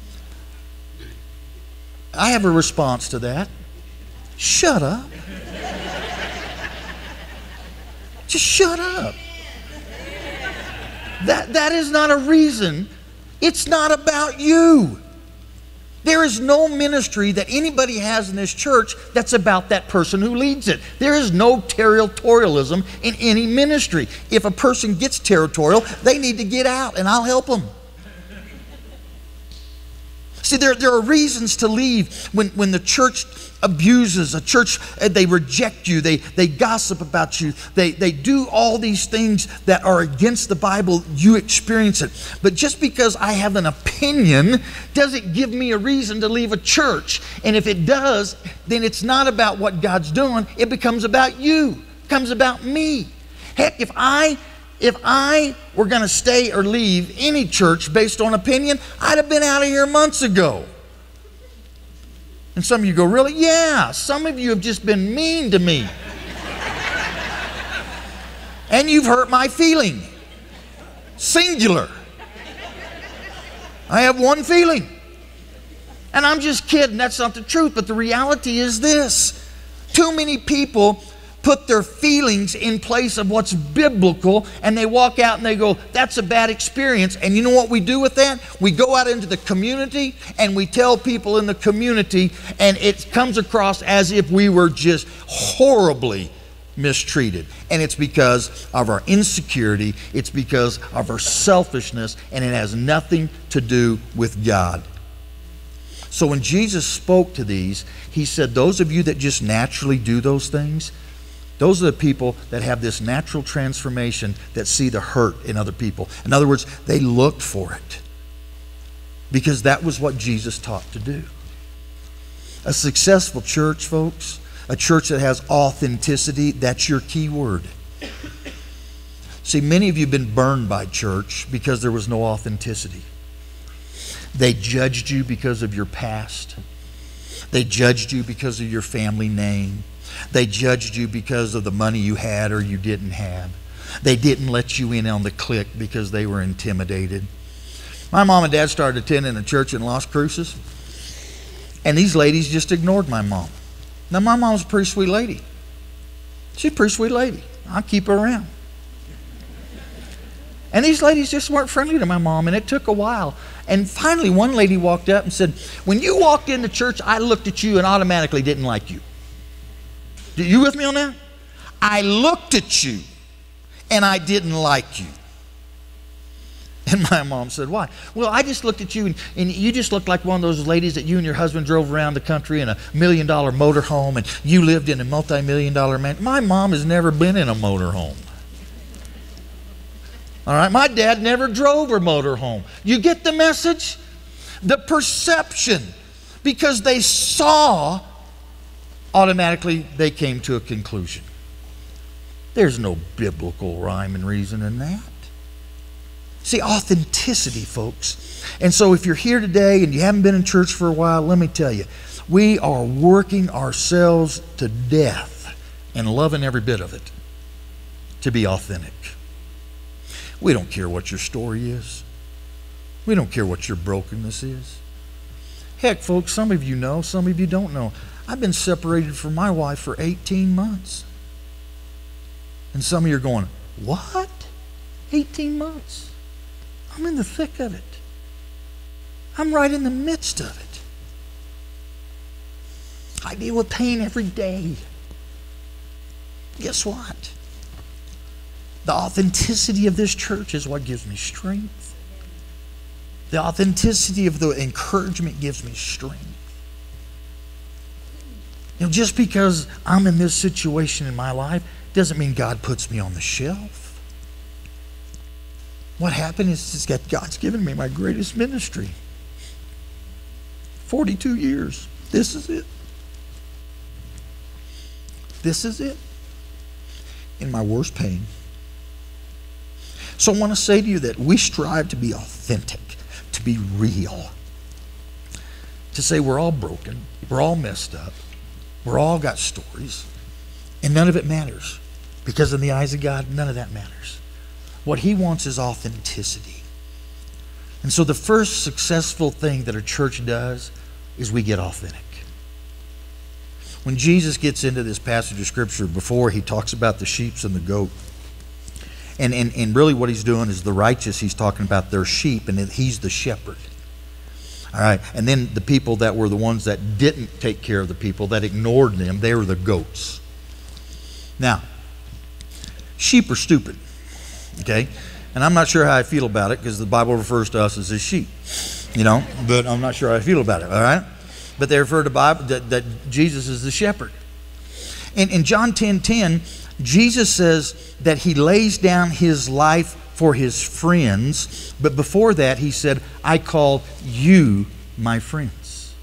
I have a response to that. Shut up. Just shut up. That, that is not a reason. It's not about you. There is no ministry that anybody has in this church that's about that person who leads it. There is no territorialism in any ministry. If a person gets territorial, they need to get out, and I'll help them. See, there, there are reasons to leave when, when the church abuses, a church, they reject you, they, they gossip about you, they, they do all these things that are against the Bible, you experience it. But just because I have an opinion doesn't give me a reason to leave a church. And if it does, then it's not about what God's doing, it becomes about you, it becomes about me. Heck, if I If I were going to stay or leave any church based on opinion, I'd have been out of here months ago. And some of you go, really? Yeah, some of you have just been mean to me. And you've hurt my feeling. Singular. I have one feeling. And I'm just kidding, that's not the truth. But the reality is this. Too many people put their feelings in place of what's biblical, and they walk out and they go, that's a bad experience. And you know what we do with that? We go out into the community and we tell people in the community, and it comes across as if we were just horribly mistreated. And it's because of our insecurity, it's because of our selfishness, and it has nothing to do with God. So when Jesus spoke to these, he said, those of you that just naturally do those things, those are the people that have this natural transformation, that see the hurt in other people. In other words, they looked for it because that was what Jesus taught to do. A successful church, folks, a church that has authenticity, that's your key word. See, many of you have been burned by church because there was no authenticity. They judged you because of your past. They judged you because of your family name. They judged you because of the money you had or you didn't have. They didn't let you in on the clique because they were intimidated. My mom and dad started attending a church in Las Cruces, and these ladies just ignored my mom. Now, my mom's a pretty sweet lady. She's a pretty sweet lady. I'll keep her around. And these ladies just weren't friendly to my mom, and it took a while. And finally, one lady walked up and said, when you walked into church, I looked at you and automatically didn't like you. Are you with me on that? I looked at you and I didn't like you. And my mom said, why? Well, I just looked at you and, and you just looked like one of those ladies that you and your husband drove around the country in a million dollar motorhome, and you lived in a multi-million dollar man. My mom has never been in a motorhome. All right, my dad never drove a motorhome. You get the message? The perception. Because they saw, automatically they came to a conclusion. There's no biblical rhyme and reason in that. See, authenticity, folks. And so if you're here today and you haven't been in church for a while, let me tell you, we are working ourselves to death and loving every bit of it to be authentic. We don't care what your story is. We don't care what your brokenness is. Heck, folks, some of you know, some of you don't know. I've been separated from my wife for eighteen months. And some of you are going, what? eighteen months? I'm in the thick of it. I'm right in the midst of it. I deal with pain every day. Guess what? The authenticity of this church is what gives me strength. The authenticity of the encouragement gives me strength. You know, just because I'm in this situation in my life doesn't mean God puts me on the shelf. What happened is that God's given me my greatest ministry. forty-two years. This is it. This is it. In my worst pain. So I want to say to you that we strive to be authentic, to be real. To say we're all broken, we're all messed up, we're all got stories, and none of it matters. Because in the eyes of God, none of that matters. What He wants is authenticity. And so the first successful thing that a church does is we get authentic. When Jesus gets into this passage of Scripture, before He talks about the sheep and the goat, and, and, and really what He's doing is the righteous, He's talking about their sheep, and He's the shepherd. All right, and then the people that were the ones that didn't take care of the people, that ignored them, they were the goats. Now, sheep are stupid, okay? And I'm not sure how I feel about it because the Bible refers to us as His sheep, you know, but I'm not sure how I feel about it, all right? But they refer to Bible that, that Jesus is the shepherd. And in John ten ten, Jesus says that He lays down His life for His friends, but before that He said, I call you my friends.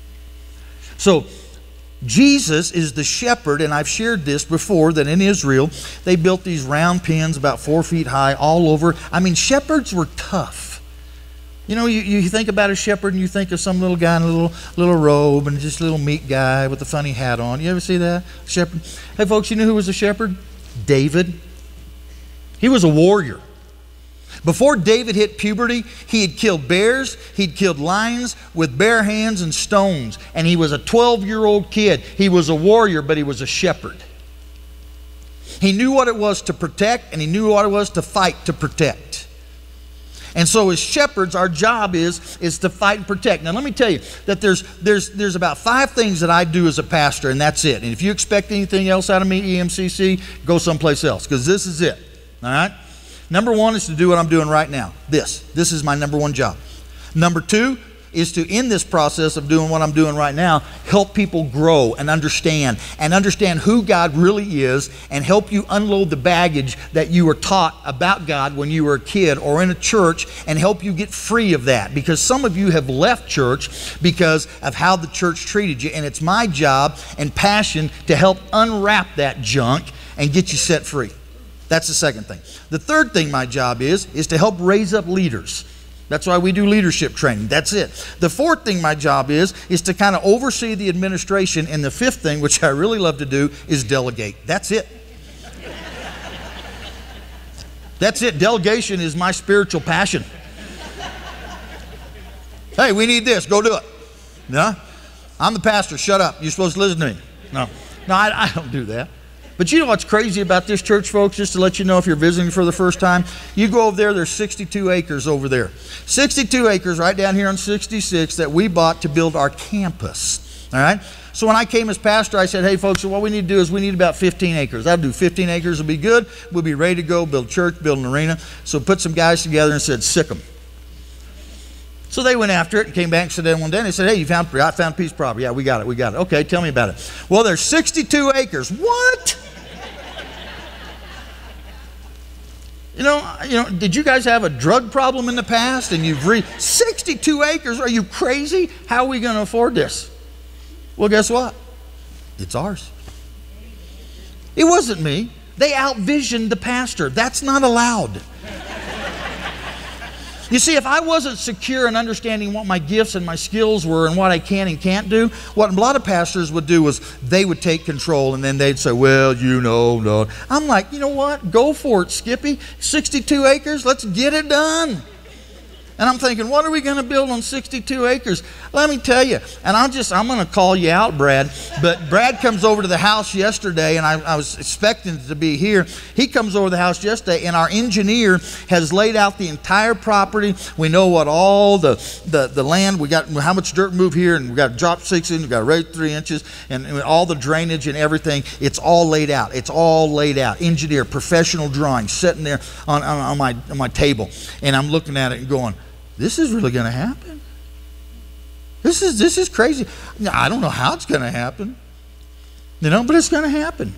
So Jesus is the shepherd, and I've shared this before, that in Israel they built these round pens about four feet high all over. I mean, shepherds were tough. You know, you, you think about a shepherd and you think of some little guy in a little little robe and just a little meek guy with a funny hat on. You ever see that? Shepherd. Hey folks, you know who was a shepherd? David. He was a warrior. Before David hit puberty, he had killed bears, he'd killed lions with bare hands and stones, and he was a twelve-year-old kid. He was a warrior, but he was a shepherd. He knew what it was to protect, and he knew what it was to fight to protect. And so as shepherds, our job is, is to fight and protect. Now let me tell you that there's, there's, there's about five things that I do as a pastor, and that's it. And if you expect anything else out of me, E M C C, go someplace else, because this is it, all right? Number one is to do what I'm doing right now. This. This is my number one job. Number two is to, in this process of doing what I'm doing right now, help people grow and understand, and understand who God really is, and help you unload the baggage that you were taught about God when you were a kid or in a church, and help you get free of that. Because some of you have left church because of how the church treated you, and it's my job and passion to help unwrap that junk and get you set free. That's the second thing. The third thing my job is, is to help raise up leaders. That's why we do leadership training. That's it. The fourth thing my job is, is to kind of oversee the administration. And the fifth thing, which I really love to do, is delegate. That's it. That's it. Delegation is my spiritual passion. Hey, we need this. Go do it. No? I'm the pastor. Shut up. You're supposed to listen to me. No. No, I, I don't do that. But you know what's crazy about this church, folks, just to let you know if you're visiting for the first time, you go over there, there's sixty-two acres over there. sixty-two acres right down here on sixty-six that we bought to build our campus, all right? So when I came as pastor, I said, hey, folks, so what we need to do is we need about fifteen acres. I'll do fifteen acres will be good. We'll be ready to go, build church, build an arena. So put some guys together and said, sick them. So they went after it and came back and said that one day. And they said, hey, you found, I found a piece of property. Yeah, we got it, we got it. Okay, tell me about it. Well, there's sixty-two acres. What? You know, you know, did you guys have a drug problem in the past and you've re sixty-two acres? Are you crazy? How are we going to afford this? Well, guess what? It's ours. It wasn't me. They outvisioned the pastor. That's not allowed. You see, if I wasn't secure in understanding what my gifts and my skills were and what I can and can't do, what a lot of pastors would do was they would take control and then they'd say, well, you know, no. I'm like, you know what? Go for it, Skippy. sixty-two acres, let's get it done. And I'm thinking, what are we going to build on sixty-two acres? Let me tell you, and I'm just, I'm going to call you out, Brad, but Brad comes over to the house yesterday, and I, I was expecting to be here. He comes over to the house yesterday, and our engineer has laid out the entire property. We know what all the, the, the land, we got how much dirt move here, and we got to drop six inches, we got to raise three inches, and, and all the drainage and everything. It's all laid out. It's all laid out. Engineer, professional drawing, sitting there on, on, on, my, on my table, and I'm looking at it and going, this is really going to happen. This is this is crazy. I don't know how it's going to happen, you know, but it's going to happen.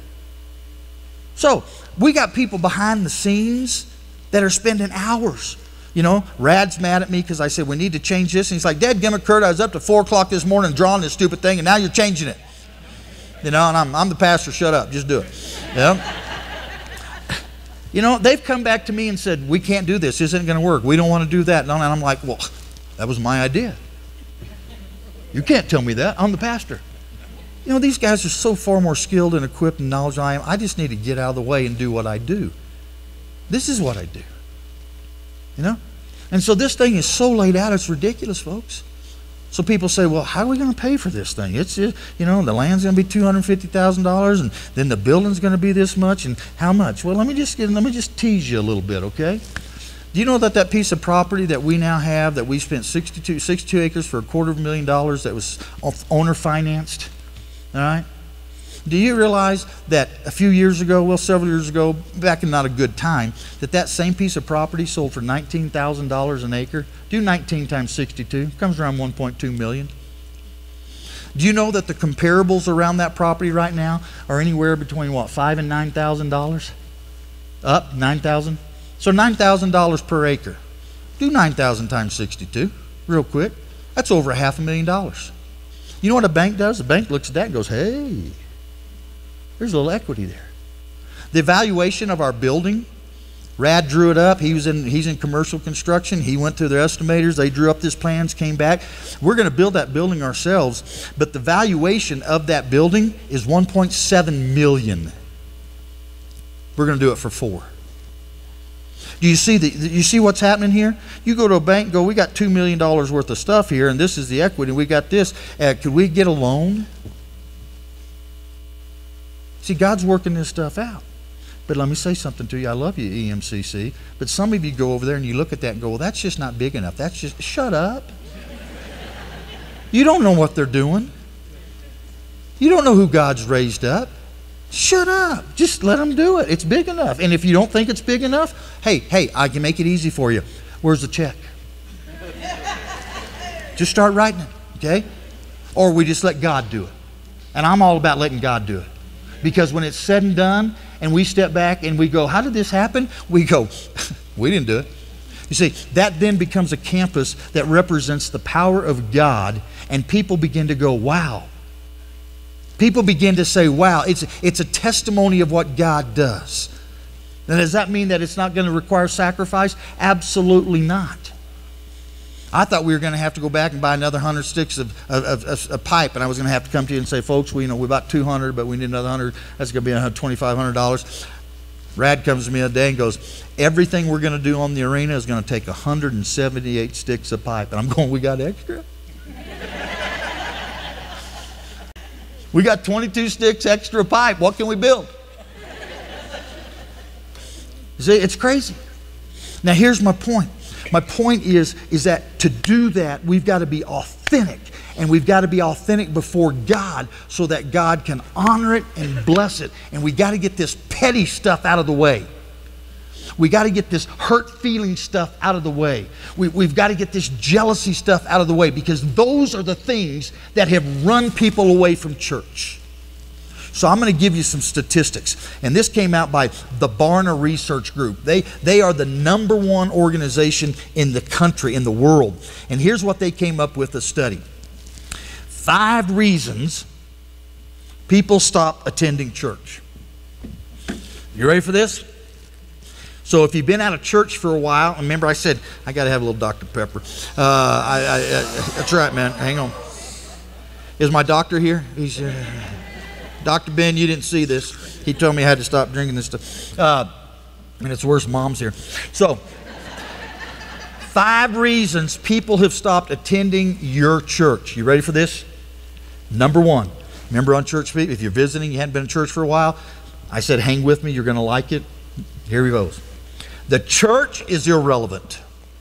So we got people behind the scenes that are spending hours. You know, Rad's mad at me because I said we need to change this, and he's like, "Dad, give it, Curt. I was up to four o'clock this morning drawing this stupid thing, and now you're changing it." You know, and I'm I'm the pastor. Shut up. Just do it. Yeah. You know, they've come back to me and said, we can't do this. This isn't going to work. We don't want to do that. And I'm like, well, that was my idea. You can't tell me that. I'm the pastor. You know, these guys are so far more skilled and equipped and knowledgeable than I am. I just need to get out of the way and do what I do. This is what I do. You know? And so this thing is so laid out, it's ridiculous, folks. So people say, well, how are we going to pay for this thing? It's, you know, the land's going to be two hundred fifty thousand dollars, and then the building's going to be this much, and how much? Well, let me just get, let me just tease you a little bit, okay? Do you know that that piece of property that we now have, that we spent sixty-two, sixty-two acres for a quarter of a million dollars, that was owner financed, all right? Do you realize that a few years ago, well, several years ago, back in not a good time, that that same piece of property sold for nineteen thousand dollars an acre? Do nineteen times sixty-two, comes around one point two million. Do you know that the comparables around that property right now are anywhere between what, five and nine thousand dollars? Up nine thousand. So nine thousand dollars per acre. Do nine thousand times sixty-two, real quick. That's over a half a million dollars. You know what a bank does? The bank looks at that and goes, hey, there's a little equity there. The evaluation of our building, Rad drew it up. He was in, he's in commercial construction. He went to their estimators. They drew up these plans, came back. We're going to build that building ourselves, but the valuation of that building is one point seven million dollars. We're going to do it for four. Do you see the, you see what's happening here? You go to a bank and go, we got two million dollars worth of stuff here, and this is the equity. We got this. Uh, could we get a loan? See, God's working this stuff out. But let me say something to you. I love you, E M C C. But some of you go over there and you look at that and go, well, that's just not big enough. That's just, shut up. You don't know what they're doing. You don't know who God's raised up. Shut up. Just let them do it. It's big enough. And if you don't think it's big enough, hey, hey, I can make it easy for you. Where's the check? Just start writing it, okay? Or we just let God do it. And I'm all about letting God do it. Because when it's said and done, and we step back and we go, how did this happen? We go, we didn't do it. You see, that then becomes a campus that represents the power of God, and people begin to go, wow. People begin to say, wow, it's, it's a testimony of what God does. Now, does that mean that it's not going to require sacrifice? Absolutely not. I thought we were going to have to go back and buy another hundred sticks of, of, of, of, of pipe, and I was going to have to come to you and say, folks, we you know we bought two hundred, but we need another hundred. That's going to be twenty-five hundred dollars. Rad comes to me a day and goes, everything we're going to do on the arena is going to take one hundred seventy-eight sticks of pipe. And I'm going, we got extra? We got twenty-two sticks extra pipe. What can we build? See, it's crazy. Now here's my point. My point is, is that to do that, we've got to be authentic. And we've got to be authentic before God so that God can honor it and bless it. And we got to get this petty stuff out of the way. We got to get this hurt feeling stuff out of the way. We, we've got to get this jealousy stuff out of the way, because those are the things that have run people away from church. So I'm going to give you some statistics. And this came out by the Barna Research Group. They, they are the number one organization in the country, in the world. And here's what they came up with, a study. Five reasons people stop attending church. You ready for this? So if you've been out of church for a while, remember I said, I got to have a little Doctor Pepper. Uh, I, I, I, that's right, man. Hang on. Is my doctor here? He's uh, Doctor Ben, you didn't see this. He told me I had to stop drinking this stuff. Uh, and it's worse, Mom's here. So, five reasons people have stopped attending your church. You ready for this? Number one. Remember on church feet, if you're visiting, you hadn't been in church for a while, I said, hang with me, you're going to like it. Here he goes. The church is irrelevant.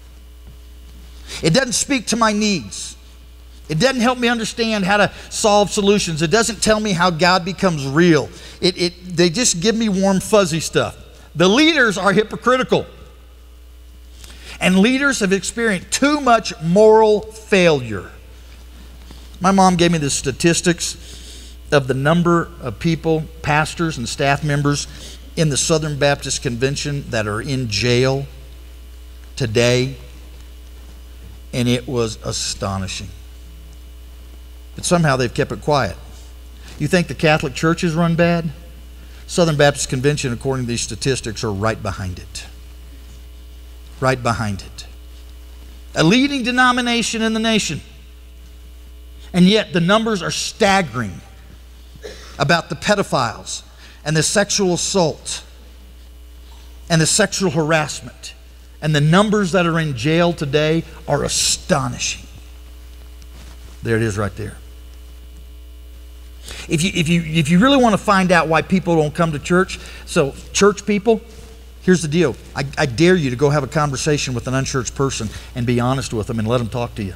It doesn't speak to my needs. It doesn't help me understand how to solve solutions. It doesn't tell me how God becomes real. It, it, they just give me warm, fuzzy stuff. The leaders are hypocritical. And leaders have experienced too much moral failure. My mom gave me the statistics of the number of people, pastors and staff members in the Southern Baptist Convention that are in jail today. And it was astonishing. But somehow they've kept it quiet. You think the Catholic Church is run bad? Southern Baptist Convention, according to these statistics, are right behind it. Right behind it. A leading denomination in the nation. And yet the numbers are staggering about the pedophiles and the sexual assault and the sexual harassment. And the numbers that are in jail today are astonishing. There it is right there. If you, if you, if you really want to find out why people don't come to church, so church people, here's the deal. I, I dare you to go have a conversation with an unchurched person and be honest with them and let them talk to you.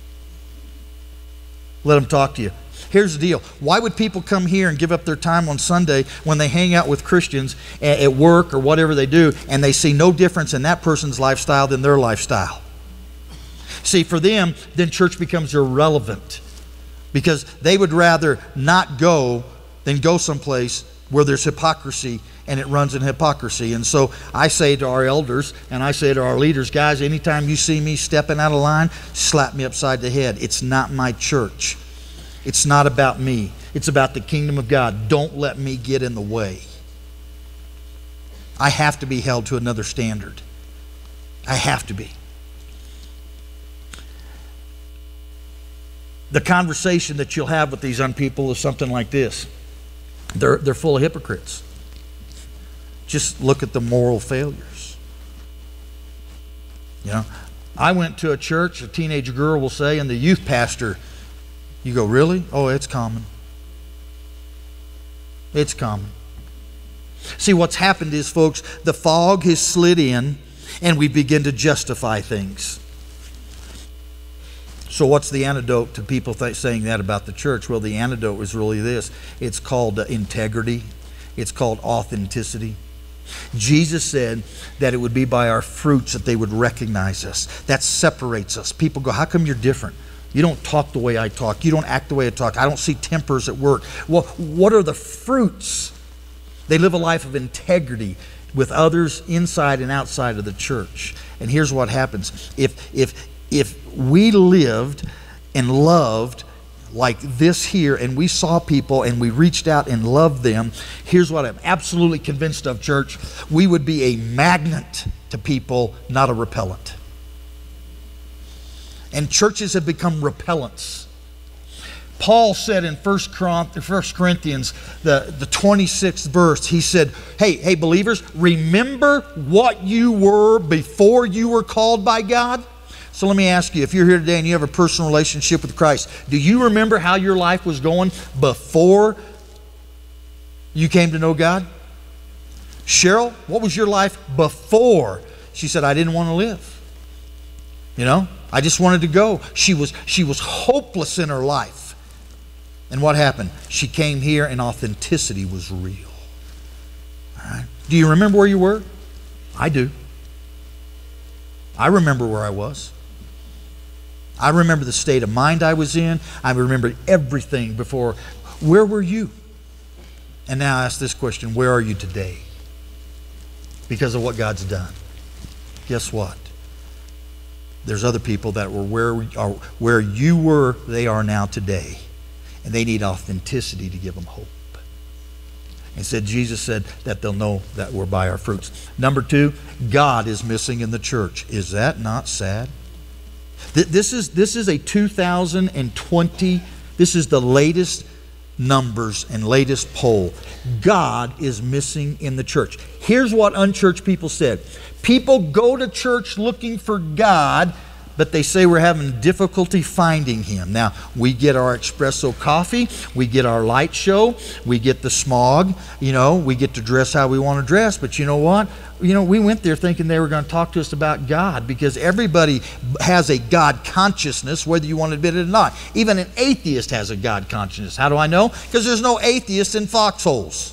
Let them talk to you. Here's the deal. Why would people come here and give up their time on Sunday when they hang out with Christians at, at work or whatever they do, and they see no difference in that person's lifestyle than their lifestyle? See, for them, then church becomes irrelevant, because they would rather not go than go someplace where there's hypocrisy and it runs in hypocrisy. And so I say to our elders and I say to our leaders, guys, anytime you see me stepping out of line, slap me upside the head. It's not my church. It's not about me. It's about the kingdom of God. Don't let me get in the way. I have to be held to another standard. I have to be. The conversation that you'll have with these young people is something like this. They're, they're full of hypocrites. Just look at the moral failures. You know, I went to a church, a teenage girl will say, and the youth pastor, you go, really? Oh, it's common. It's common. See, what's happened is, folks, the fog has slid in and we begin to justify things. So what's the antidote to people th- saying that about the church? Well, the antidote is really this. It's called uh, integrity. It's called authenticity. Jesus said that it would be by our fruits that they would recognize us. That separates us. People go, how come you're different? You don't talk the way I talk. You don't act the way I talk. I don't see tempers at work. Well, what are the fruits? They live a life of integrity with others inside and outside of the church. And here's what happens. If, if, if we lived and loved like this here, and we saw people and we reached out and loved them, here's what I'm absolutely convinced of, church. We would be a magnet to people, not a repellent. And churches have become repellents. Paul said in First Corinthians, the, the twenty-sixth verse, he said, hey, hey believers, remember what you were before you were called by God? So let me ask you, if you're here today and you have a personal relationship with Christ, do you remember how your life was going before you came to know God? Cheryl, what was your life before? She said, I didn't want to live. You know, I just wanted to go. She was, she was hopeless in her life. And what happened? She came here and authenticity was real. All right. Do you remember where you were? I do. I remember where I was. I remember the state of mind I was in. I remember everything before. Where were you? And now I ask this question, where are you today? Because of what God's done. Guess what? There's other people that were where, are, where you were, they are now today. And they need authenticity to give them hope. And said, Jesus said that they'll know that we're by our fruits. Number two, God is missing in the church. Is that not sad? This is, this is a two thousand twenty, this is the latest numbers and latest poll. God is missing in the church. Here's what unchurched people said. People go to church looking for God, but they say we're having difficulty finding Him. Now, we get our espresso coffee, we get our light show, we get the smog, you know, we get to dress how we want to dress, but you know what? You know, we went there thinking they were going to talk to us about God, because everybody has a God consciousness, whether you want to admit it or not. Even an atheist has a God consciousness. How do I know? Because there's no atheists in foxholes.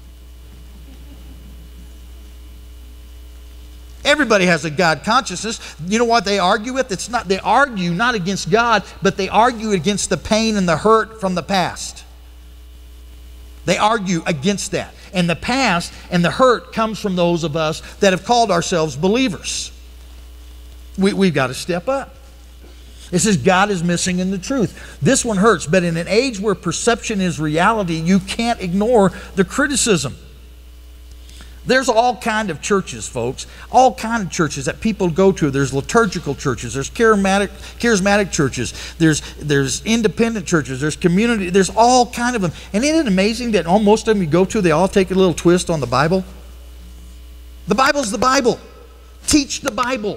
Everybody has a God consciousness. You know what they argue with? It's not, they argue not against God, but they argue against the pain and the hurt from the past. They argue against that. And the past and the hurt comes from those of us that have called ourselves believers. We, we've got to step up. It says God is missing in the truth. This one hurts, but in an age where perception is reality, you can't ignore the criticism. There's all kind of churches, folks. All kind of churches that people go to. There's liturgical churches. There's charismatic, charismatic churches. There's, there's independent churches. There's community. There's all kind of them. And isn't it amazing that most of them you go to, they all take a little twist on the Bible? The Bible's the Bible. Teach the Bible.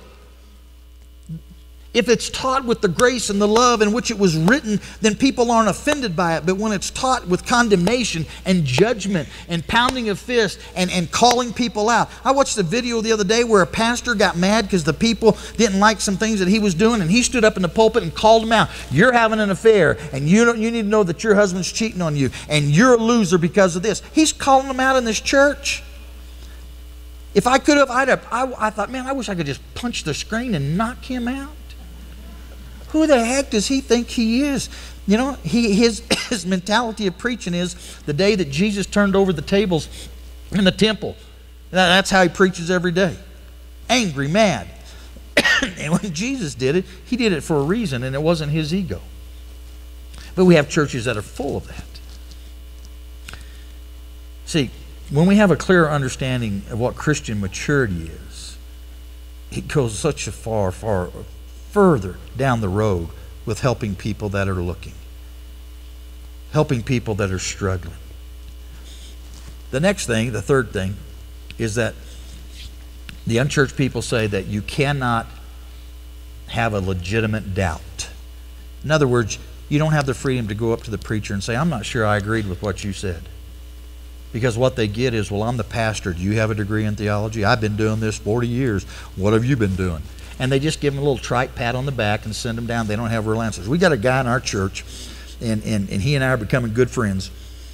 If it's taught with the grace and the love in which it was written, then people aren't offended by it. But when it's taught with condemnation and judgment and pounding of fists and, and calling people out. I watched a video the other day where a pastor got mad because the people didn't like some things that he was doing, and he stood up in the pulpit and called them out. You're having an affair, and you, don't, you need to know that your husband's cheating on you, and you're a loser because of this. He's calling them out in this church. If I could have, I'd have, I, I thought, man, I wish I could just punch the screen and knock him out. Who the heck does he think he is? You know, he, his, his mentality of preaching is the day that Jesus turned over the tables in the temple. That's how he preaches every day. Angry, mad. And when Jesus did it, he did it for a reason, and it wasn't his ego. But we have churches that are full of that. See, when we have a clear understanding of what Christian maturity is, it goes such a far, far further down the road with helping people that are looking, helping people that are struggling. The next thing, the third thing, is that the unchurched people say that you cannot have a legitimate doubt. In other words, you don't have the freedom to go up to the preacher and say, I'm not sure I agreed with what you said. Because what they get is, well, I'm the pastor. Do you have a degree in theology? I've been doing this forty years. What have you been doing? And they just give them a little trite pat on the back and send them down. They don't have real answers. We got a guy in our church, and, and, and he and I are becoming good friends.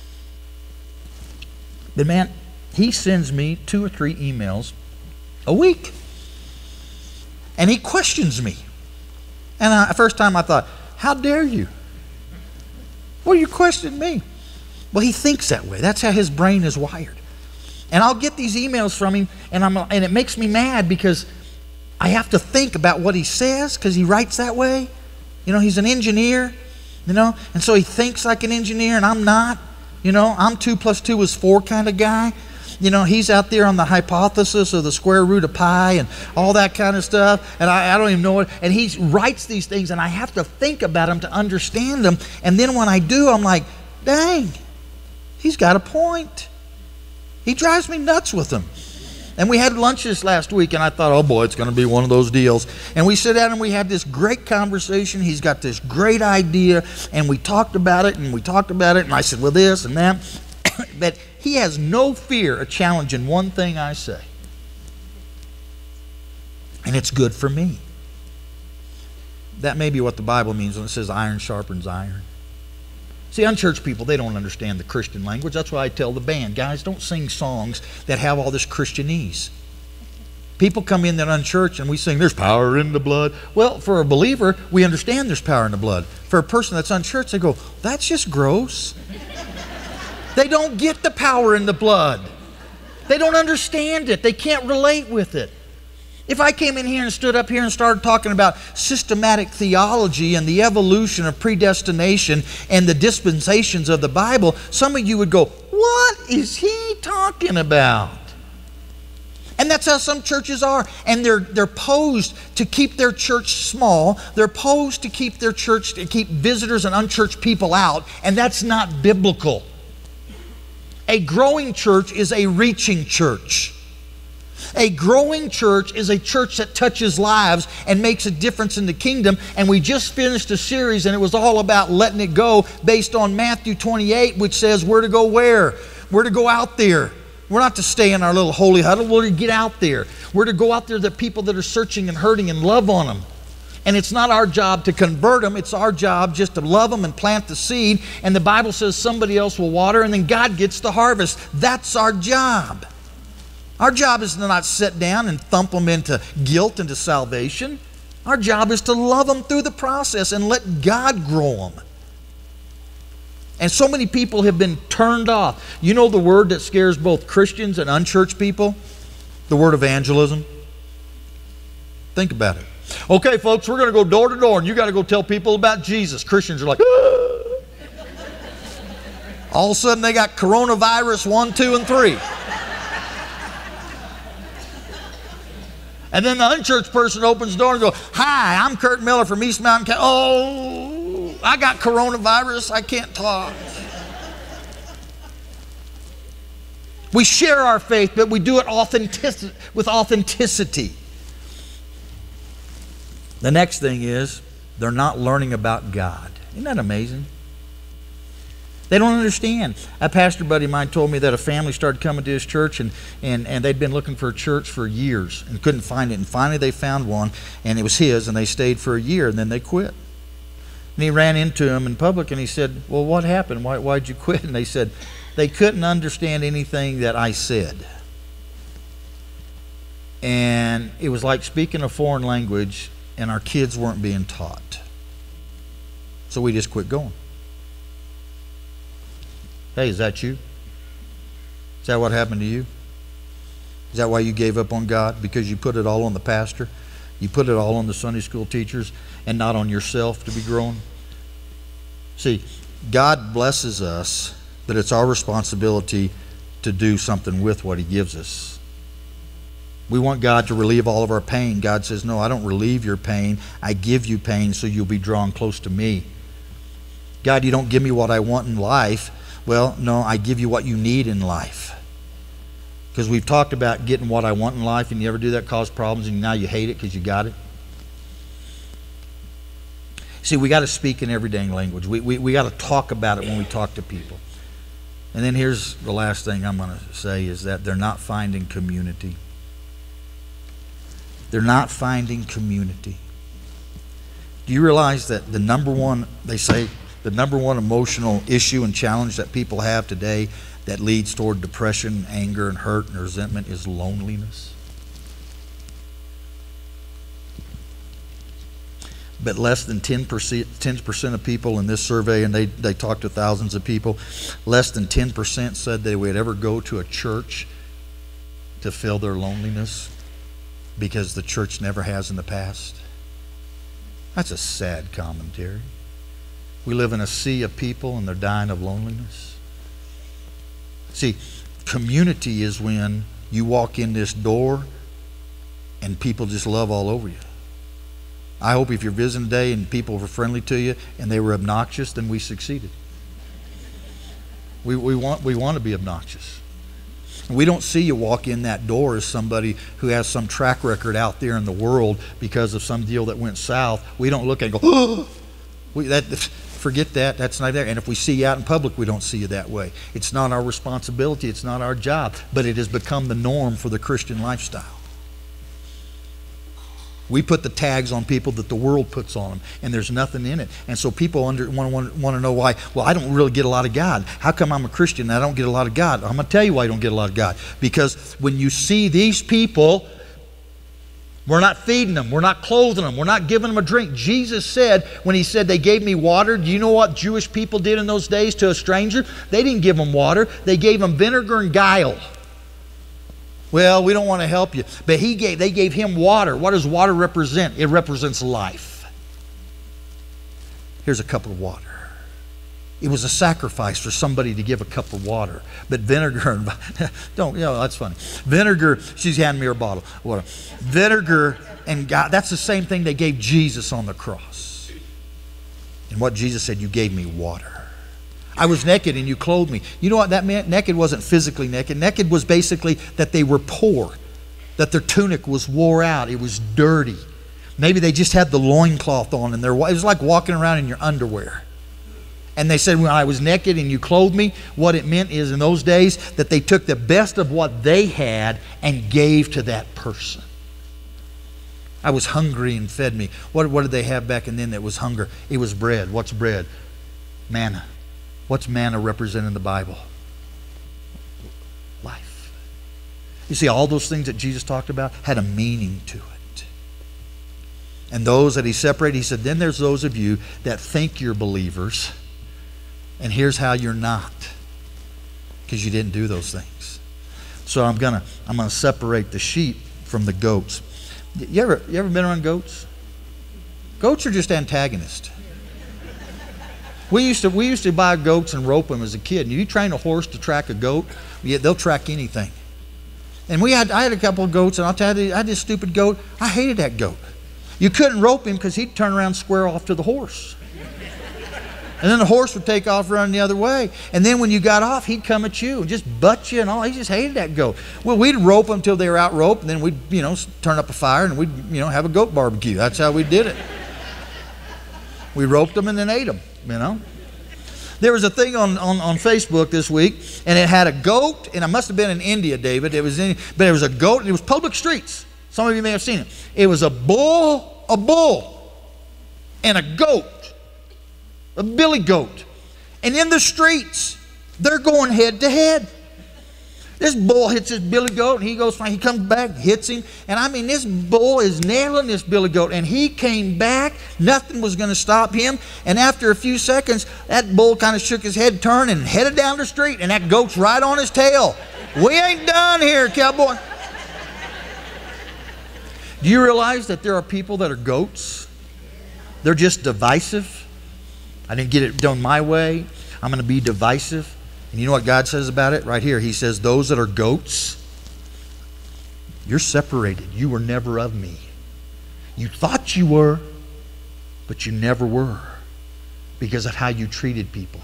But man, he sends me two or three emails a week. And he questions me. And I, the first time I thought, how dare you? What are you questioning me? Well, he thinks that way. That's how his brain is wired. And I'll get these emails from him, and, I'm, and it makes me mad because I have to think about what he says because he writes that way. You know, he's an engineer, you know, and so he thinks like an engineer, and I'm not. You know, I'm two plus two is four kind of guy. You know, he's out there on the hypothesis of the square root of pi and all that kind of stuff, and I, I don't even know it. And he writes these things, and I have to think about them to understand them. And then when I do, I'm like, dang, he's got a point. He drives me nuts with them. And we had lunch this last week, and I thought, oh boy, it's going to be one of those deals. And we sit down and we had this great conversation. He's got this great idea, and we talked about it, and we talked about it, and I said, well, this and that. that he has no fear of challenging one thing I say. And it's good for me. That may be what the Bible means when it says iron sharpens iron. See, unchurched people, they don't understand the Christian language. That's why I tell the band, guys, don't sing songs that have all this Christianese. People come in that are unchurched and we sing, there's power in the blood. Well, for a believer, we understand there's power in the blood. For a person that's unchurched, they go, that's just gross. They don't get the power in the blood. They don't understand it. They can't relate with it. If I came in here and stood up here and started talking about systematic theology and the evolution of predestination and the dispensations of the Bible, some of you would go, what is he talking about? And that's how some churches are. And they're, they're posed to keep their church small. They're posed to keep their church, to keep visitors and unchurched people out. And that's not biblical. A growing church is a reaching church. A growing church is a church that touches lives and makes a difference in the kingdom. And we just finished a series and it was all about letting it go based on Matthew twenty-eight, which says we're to go where? We're to go out there. We're not to stay in our little holy huddle. We're to get out there. We're to go out there to people that are searching and hurting and love on them. And it's not our job to convert them. It's our job just to love them and plant the seed. And the Bible says somebody else will water and then God gets the harvest. That's our job. Our job is to not sit down and thump them into guilt, into salvation. Our job is to love them through the process and let God grow them. And so many people have been turned off. You know the word that scares both Christians and unchurched people? The word evangelism. Think about it. Okay, folks, we're going to go door to door and you got to go tell people about Jesus. Christians are like, ah! All of a sudden they got coronavirus one, two, and three. And then the unchurched person opens the door and goes, hi, I'm Curt Miller from East Mountain County. Oh, I got coronavirus. I can't talk. We share our faith, but we do it authentic- with authenticity. The next thing is they're not learning about God. Isn't that amazing? They don't understand. A pastor buddy of mine told me that a family started coming to his church and, and, and they'd been looking for a church for years and couldn't find it. And finally they found one and it was his and they stayed for a year and then they quit. And he ran into him in public and he said, well, what happened? Why, why'd you quit? And they said, they couldn't understand anything that I said. And it was like speaking a foreign language and our kids weren't being taught. So we just quit going. Hey, is that you? Is that what happened to you? Is that why you gave up on God? Because you put it all on the pastor? You put it all on the Sunday school teachers and not on yourself to be growing? See, God blesses us, but it's our responsibility to do something with what He gives us. We want God to relieve all of our pain. God says, no, I don't relieve your pain. I give you pain so you'll be drawn close to me. God, you don't give me what I want in life. Well, no, I give you what you need in life. Because we've talked about getting what I want in life, and you ever do that cause problems, and now you hate it because you got it? See, we got to speak in everyday language. We, we, we got to talk about it when we talk to people. And then here's the last thing I'm going to say is that they're not finding community. They're not finding community. Do you realize that the number one, they say, the number one emotional issue and challenge that people have today that leads toward depression, anger, and hurt and resentment is loneliness? But less than ten percent, ten percent of people in this survey, and they, they talked to thousands of people, less than ten percent said they would ever go to a church to fill their loneliness because the church never has in the past. That's a sad commentary. We live in a sea of people and they're dying of loneliness. See, community is when you walk in this door and people just love all over you. I hope if you're visiting today and people were friendly to you and they were obnoxious, then we succeeded. We, we, want, we want to be obnoxious. We don't see you walk in that door as somebody who has some track record out there in the world because of some deal that went south. We don't look at it and go, oh! We, that, forget that. That's not there. And if we see you out in public, we don't see you that way. It's not our responsibility. It's not our job. But it has become the norm for the Christian lifestyle. We put the tags on people that the world puts on them, and there's nothing in it. And so people under, want, want, want to know why. Well, I don't really get a lot of God. How come I'm a Christian and I don't get a lot of God? I'm going to tell you why I don't get a lot of God. Because when you see these people, we're not feeding them. We're not clothing them. We're not giving them a drink. Jesus said, when he said they gave me water, do you know what Jewish people did in those days to a stranger? They didn't give them water. They gave them vinegar and guile. Well, we don't want to help you. But he gave, they gave him water. What does water represent? It represents life. Here's a cup of water. It was a sacrifice for somebody to give a cup of water. But vinegar, and don't, you know, that's funny. Vinegar, she's handing me her bottle of water. Vinegar and God, that's the same thing they gave Jesus on the cross. And what Jesus said, you gave me water. I was naked and you clothed me. You know what that meant? Naked wasn't physically naked. Naked was basically that they were poor, that their tunic was wore out. It was dirty. Maybe they just had the loincloth on, and it was like walking around in your underwear. And they said, when I was naked and you clothed me, what it meant is in those days that they took the best of what they had and gave to that person. I was hungry and fed me. What, what did they have back then that was hunger? It was bread. What's bread? Manna. What's manna represent in the Bible? Life. You see, all those things that Jesus talked about had a meaning to it. And those that he separated, he said, then there's those of you that think you're believers, and here's how you're not, because you didn't do those things. So I'm gonna I'm gonna separate the sheep from the goats. You ever you ever been around goats? Goats are just antagonists. We used to we used to buy goats and rope them as a kid. And you train a horse to track a goat, yeah, they'll track anything. And we had I had a couple of goats, and I'll tell you, I had this stupid goat. I hated that goat. You couldn't rope him because he'd turn around and square off to the horse. And then the horse would take off running the other way. And then when you got off, he'd come at you and just butt you and all. He just hated that goat. Well, we'd rope them until they were out roped, and then we'd, you know, turn up a fire and we'd, you know, have a goat barbecue. That's how we did it. We roped them and then ate them, you know. There was a thing on, on, on Facebook this week, and it had a goat, and it must have been in India, David. It was in, but it was a goat, and it was public streets. Some of you may have seen it. It was a bull, a bull, and a goat. A billy goat. And in the streets, they're going head to head. This bull hits this billy goat, and he goes, he comes back, hits him. And I mean, this bull is nailing this billy goat. And he came back. Nothing was going to stop him. And after a few seconds, that bull kind of shook his head, turned, and headed down the street. And that goat's right on his tail. We ain't done here, cowboy. Do you realize that there are people that are goats? They're just divisive. I didn't get it done my way. I'm going to be divisive. And you know what God says about it? Right here. He says, those that are goats, you're separated. You were never of me. You thought you were, but you never were because of how you treated people.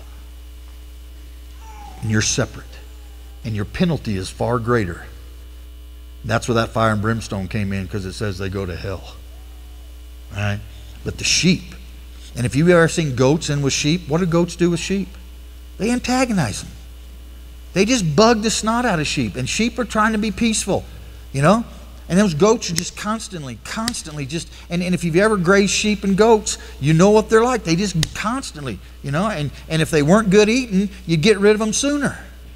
And you're separate. And your penalty is far greater. That's where that fire and brimstone came in, because it says they go to hell. All right? But the sheep, and if you've ever seen goats in with sheep, what do goats do with sheep? They antagonize them. They just bug the snot out of sheep. And sheep are trying to be peaceful, you know? And those goats are just constantly, constantly just, and, and if you've ever grazed sheep and goats, you know what they're like. They just constantly, you know? And, and if they weren't good eating, you'd get rid of them sooner.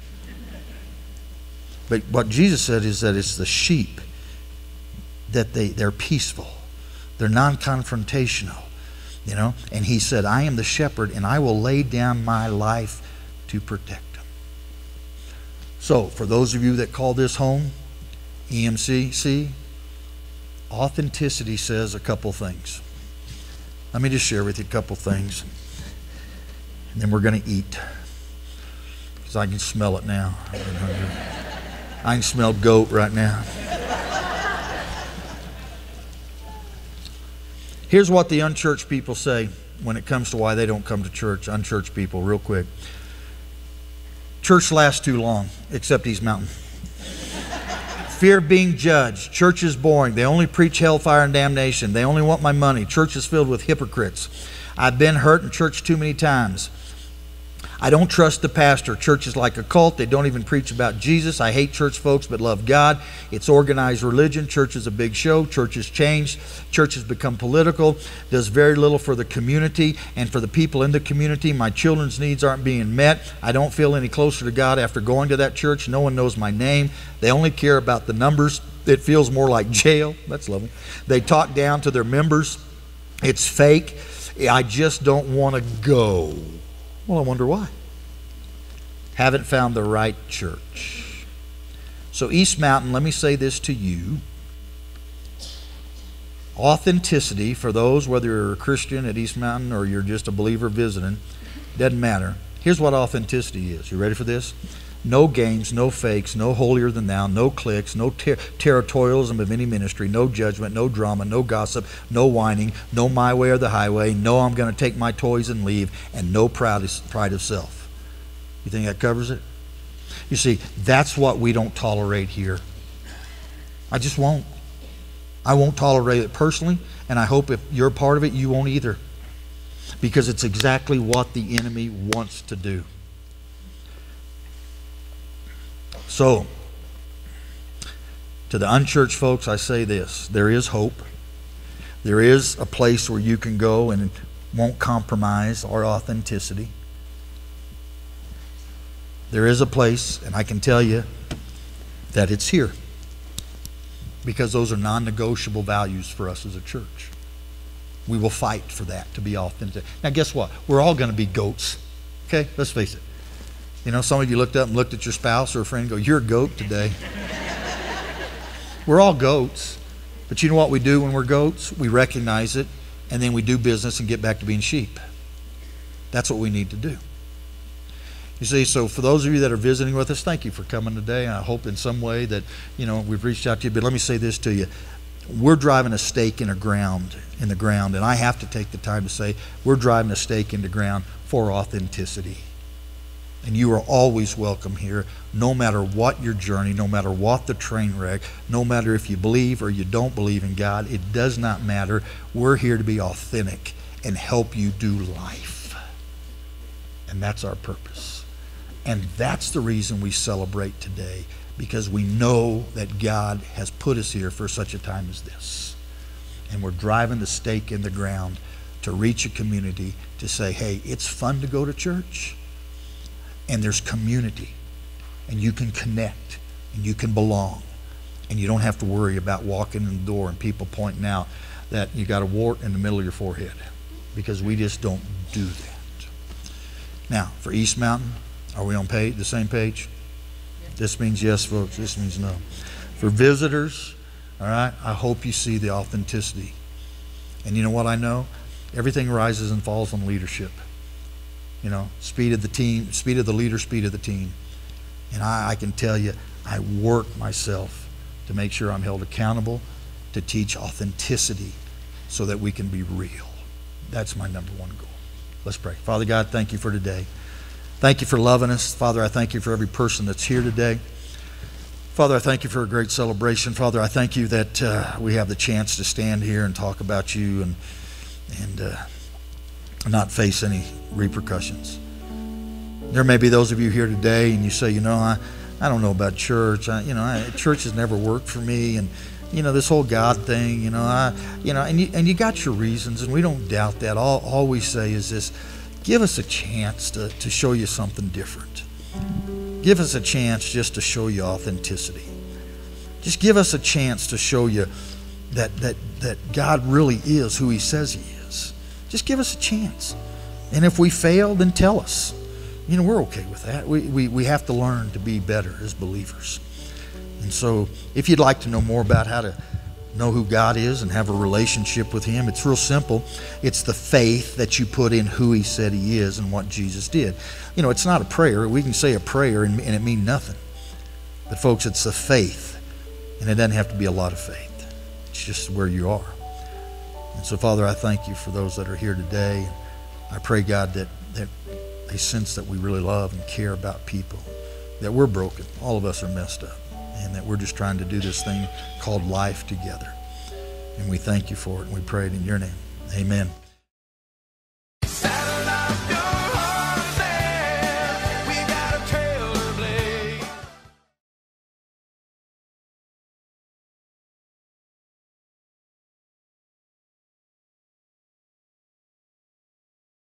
But what Jesus said is that it's the sheep that they, they're peaceful. They're non-confrontational. You know, and he said, I am the shepherd, and I will lay down my life to protect them. So, for those of you that call this home, E M C C, authenticity says a couple things. Let me just share with you a couple things, and then we're going to eat, because I can smell it now. I can smell goat right now. Here's what the unchurched people say when it comes to why they don't come to church. Unchurched people, real quick. Church lasts too long, except East Mountain. Fear of being judged. Church is boring. They only preach hellfire and damnation. They only want my money. Church is filled with hypocrites. I've been hurt in church too many times. I don't trust the pastor. Church is like a cult. They don't even preach about Jesus. I hate church folks but love God. It's organized religion. Church is a big show. Church has changed. Church has become political. Does very little for the community and for the people in the community. My children's needs aren't being met. I don't feel any closer to God after going to that church. No one knows my name. They only care about the numbers. It feels more like jail. That's lovely. They talk down to their members. It's fake. I just don't want to go. Well, I wonder why. Haven't found the right church. So East Mountain, let me say this to you. Authenticity for those, whether you're a Christian at East Mountain or you're just a believer visiting, doesn't matter. Here's what authenticity is. You ready for this? No games, no fakes, no holier than thou, no cliques, no ter- territorialism of any ministry, no judgment, no drama, no gossip, no whining, no my way or the highway, no I'm going to take my toys and leave, and no pride of, pride of self. You think that covers it? You see, that's what we don't tolerate here. I just won't. I won't tolerate it personally, and I hope if you're a part of it, you won't either. Because it's exactly what the enemy wants to do. So, to the unchurched folks, I say this. There is hope. There is a place where you can go and won't compromise our authenticity. There is a place, and I can tell you that it's here. Because those are non-negotiable values for us as a church. We will fight for that, to be authentic. Now, guess what? We're all going to be goats. Okay? Let's face it. You know, some of you looked up and looked at your spouse or a friend and go, you're a goat today. We're all goats. But you know what we do when we're goats? We recognize it, and then we do business and get back to being sheep. That's what we need to do. You see, so for those of you that are visiting with us, thank you for coming today. I hope in some way that, you know, we've reached out to you. But let me say this to you. We're driving a stake in a ground, in the ground, and I have to take the time to say we're driving a stake in the ground for authenticity. And you are always welcome here, no matter what your journey, no matter what the train wreck, no matter if you believe or you don't believe in God, it does not matter. We're here to be authentic and help you do life. And that's our purpose. And that's the reason we celebrate today, because we know that God has put us here for such a time as this. And we're driving the stake in the ground to reach a community to say, hey, it's fun to go to church. And there's community, and you can connect, and you can belong, and you don't have to worry about walking in the door and people pointing out that you got a wart in the middle of your forehead, because we just don't do that. Now, for East Mountain, are we on page, the same page? This means yes, folks. This means no. For visitors, all right, I hope you see the authenticity. And you know what I know? Everything rises and falls on leadership. You know, speed of the team, speed of the leader, speed of the team. And I, I can tell you, I work myself to make sure I'm held accountable, to teach authenticity so that we can be real. That's my number one goal. Let's pray. Father God, thank you for today. Thank you for loving us. Father, I thank you for every person that's here today. Father, I thank you for a great celebration. Father, I thank you that uh, we have the chance to stand here and talk about you and, and, uh, not face any repercussions. There may be those of you here today and you say, you know, I, I don't know about church. I, you know, I, church has never worked for me, and you know, this whole God thing, you know, I, you know, and you, and you got your reasons, and we don't doubt that. All, all we say is this: give us a chance to, to show you something different. Give us a chance just to show you authenticity. Just give us a chance to show you that that that God really is who He says He is. Just give us a chance. And if we fail, then tell us. You know, we're okay with that. We, we, we have to learn to be better as believers. And so if you'd like to know more about how to know who God is and have a relationship with Him, it's real simple. It's the faith that you put in who He said He is and what Jesus did. You know, it's not a prayer. We can say a prayer and, and it mean nothing. But folks, it's the faith. And it doesn't have to be a lot of faith. It's just where you are. And so, Father, I thank you for those that are here today. I pray, God, that, that they sense that we really love and care about people, that we're broken. All of us are messed up, and that we're just trying to do this thing called life together. And we thank you for it, and we pray it in your name. Amen.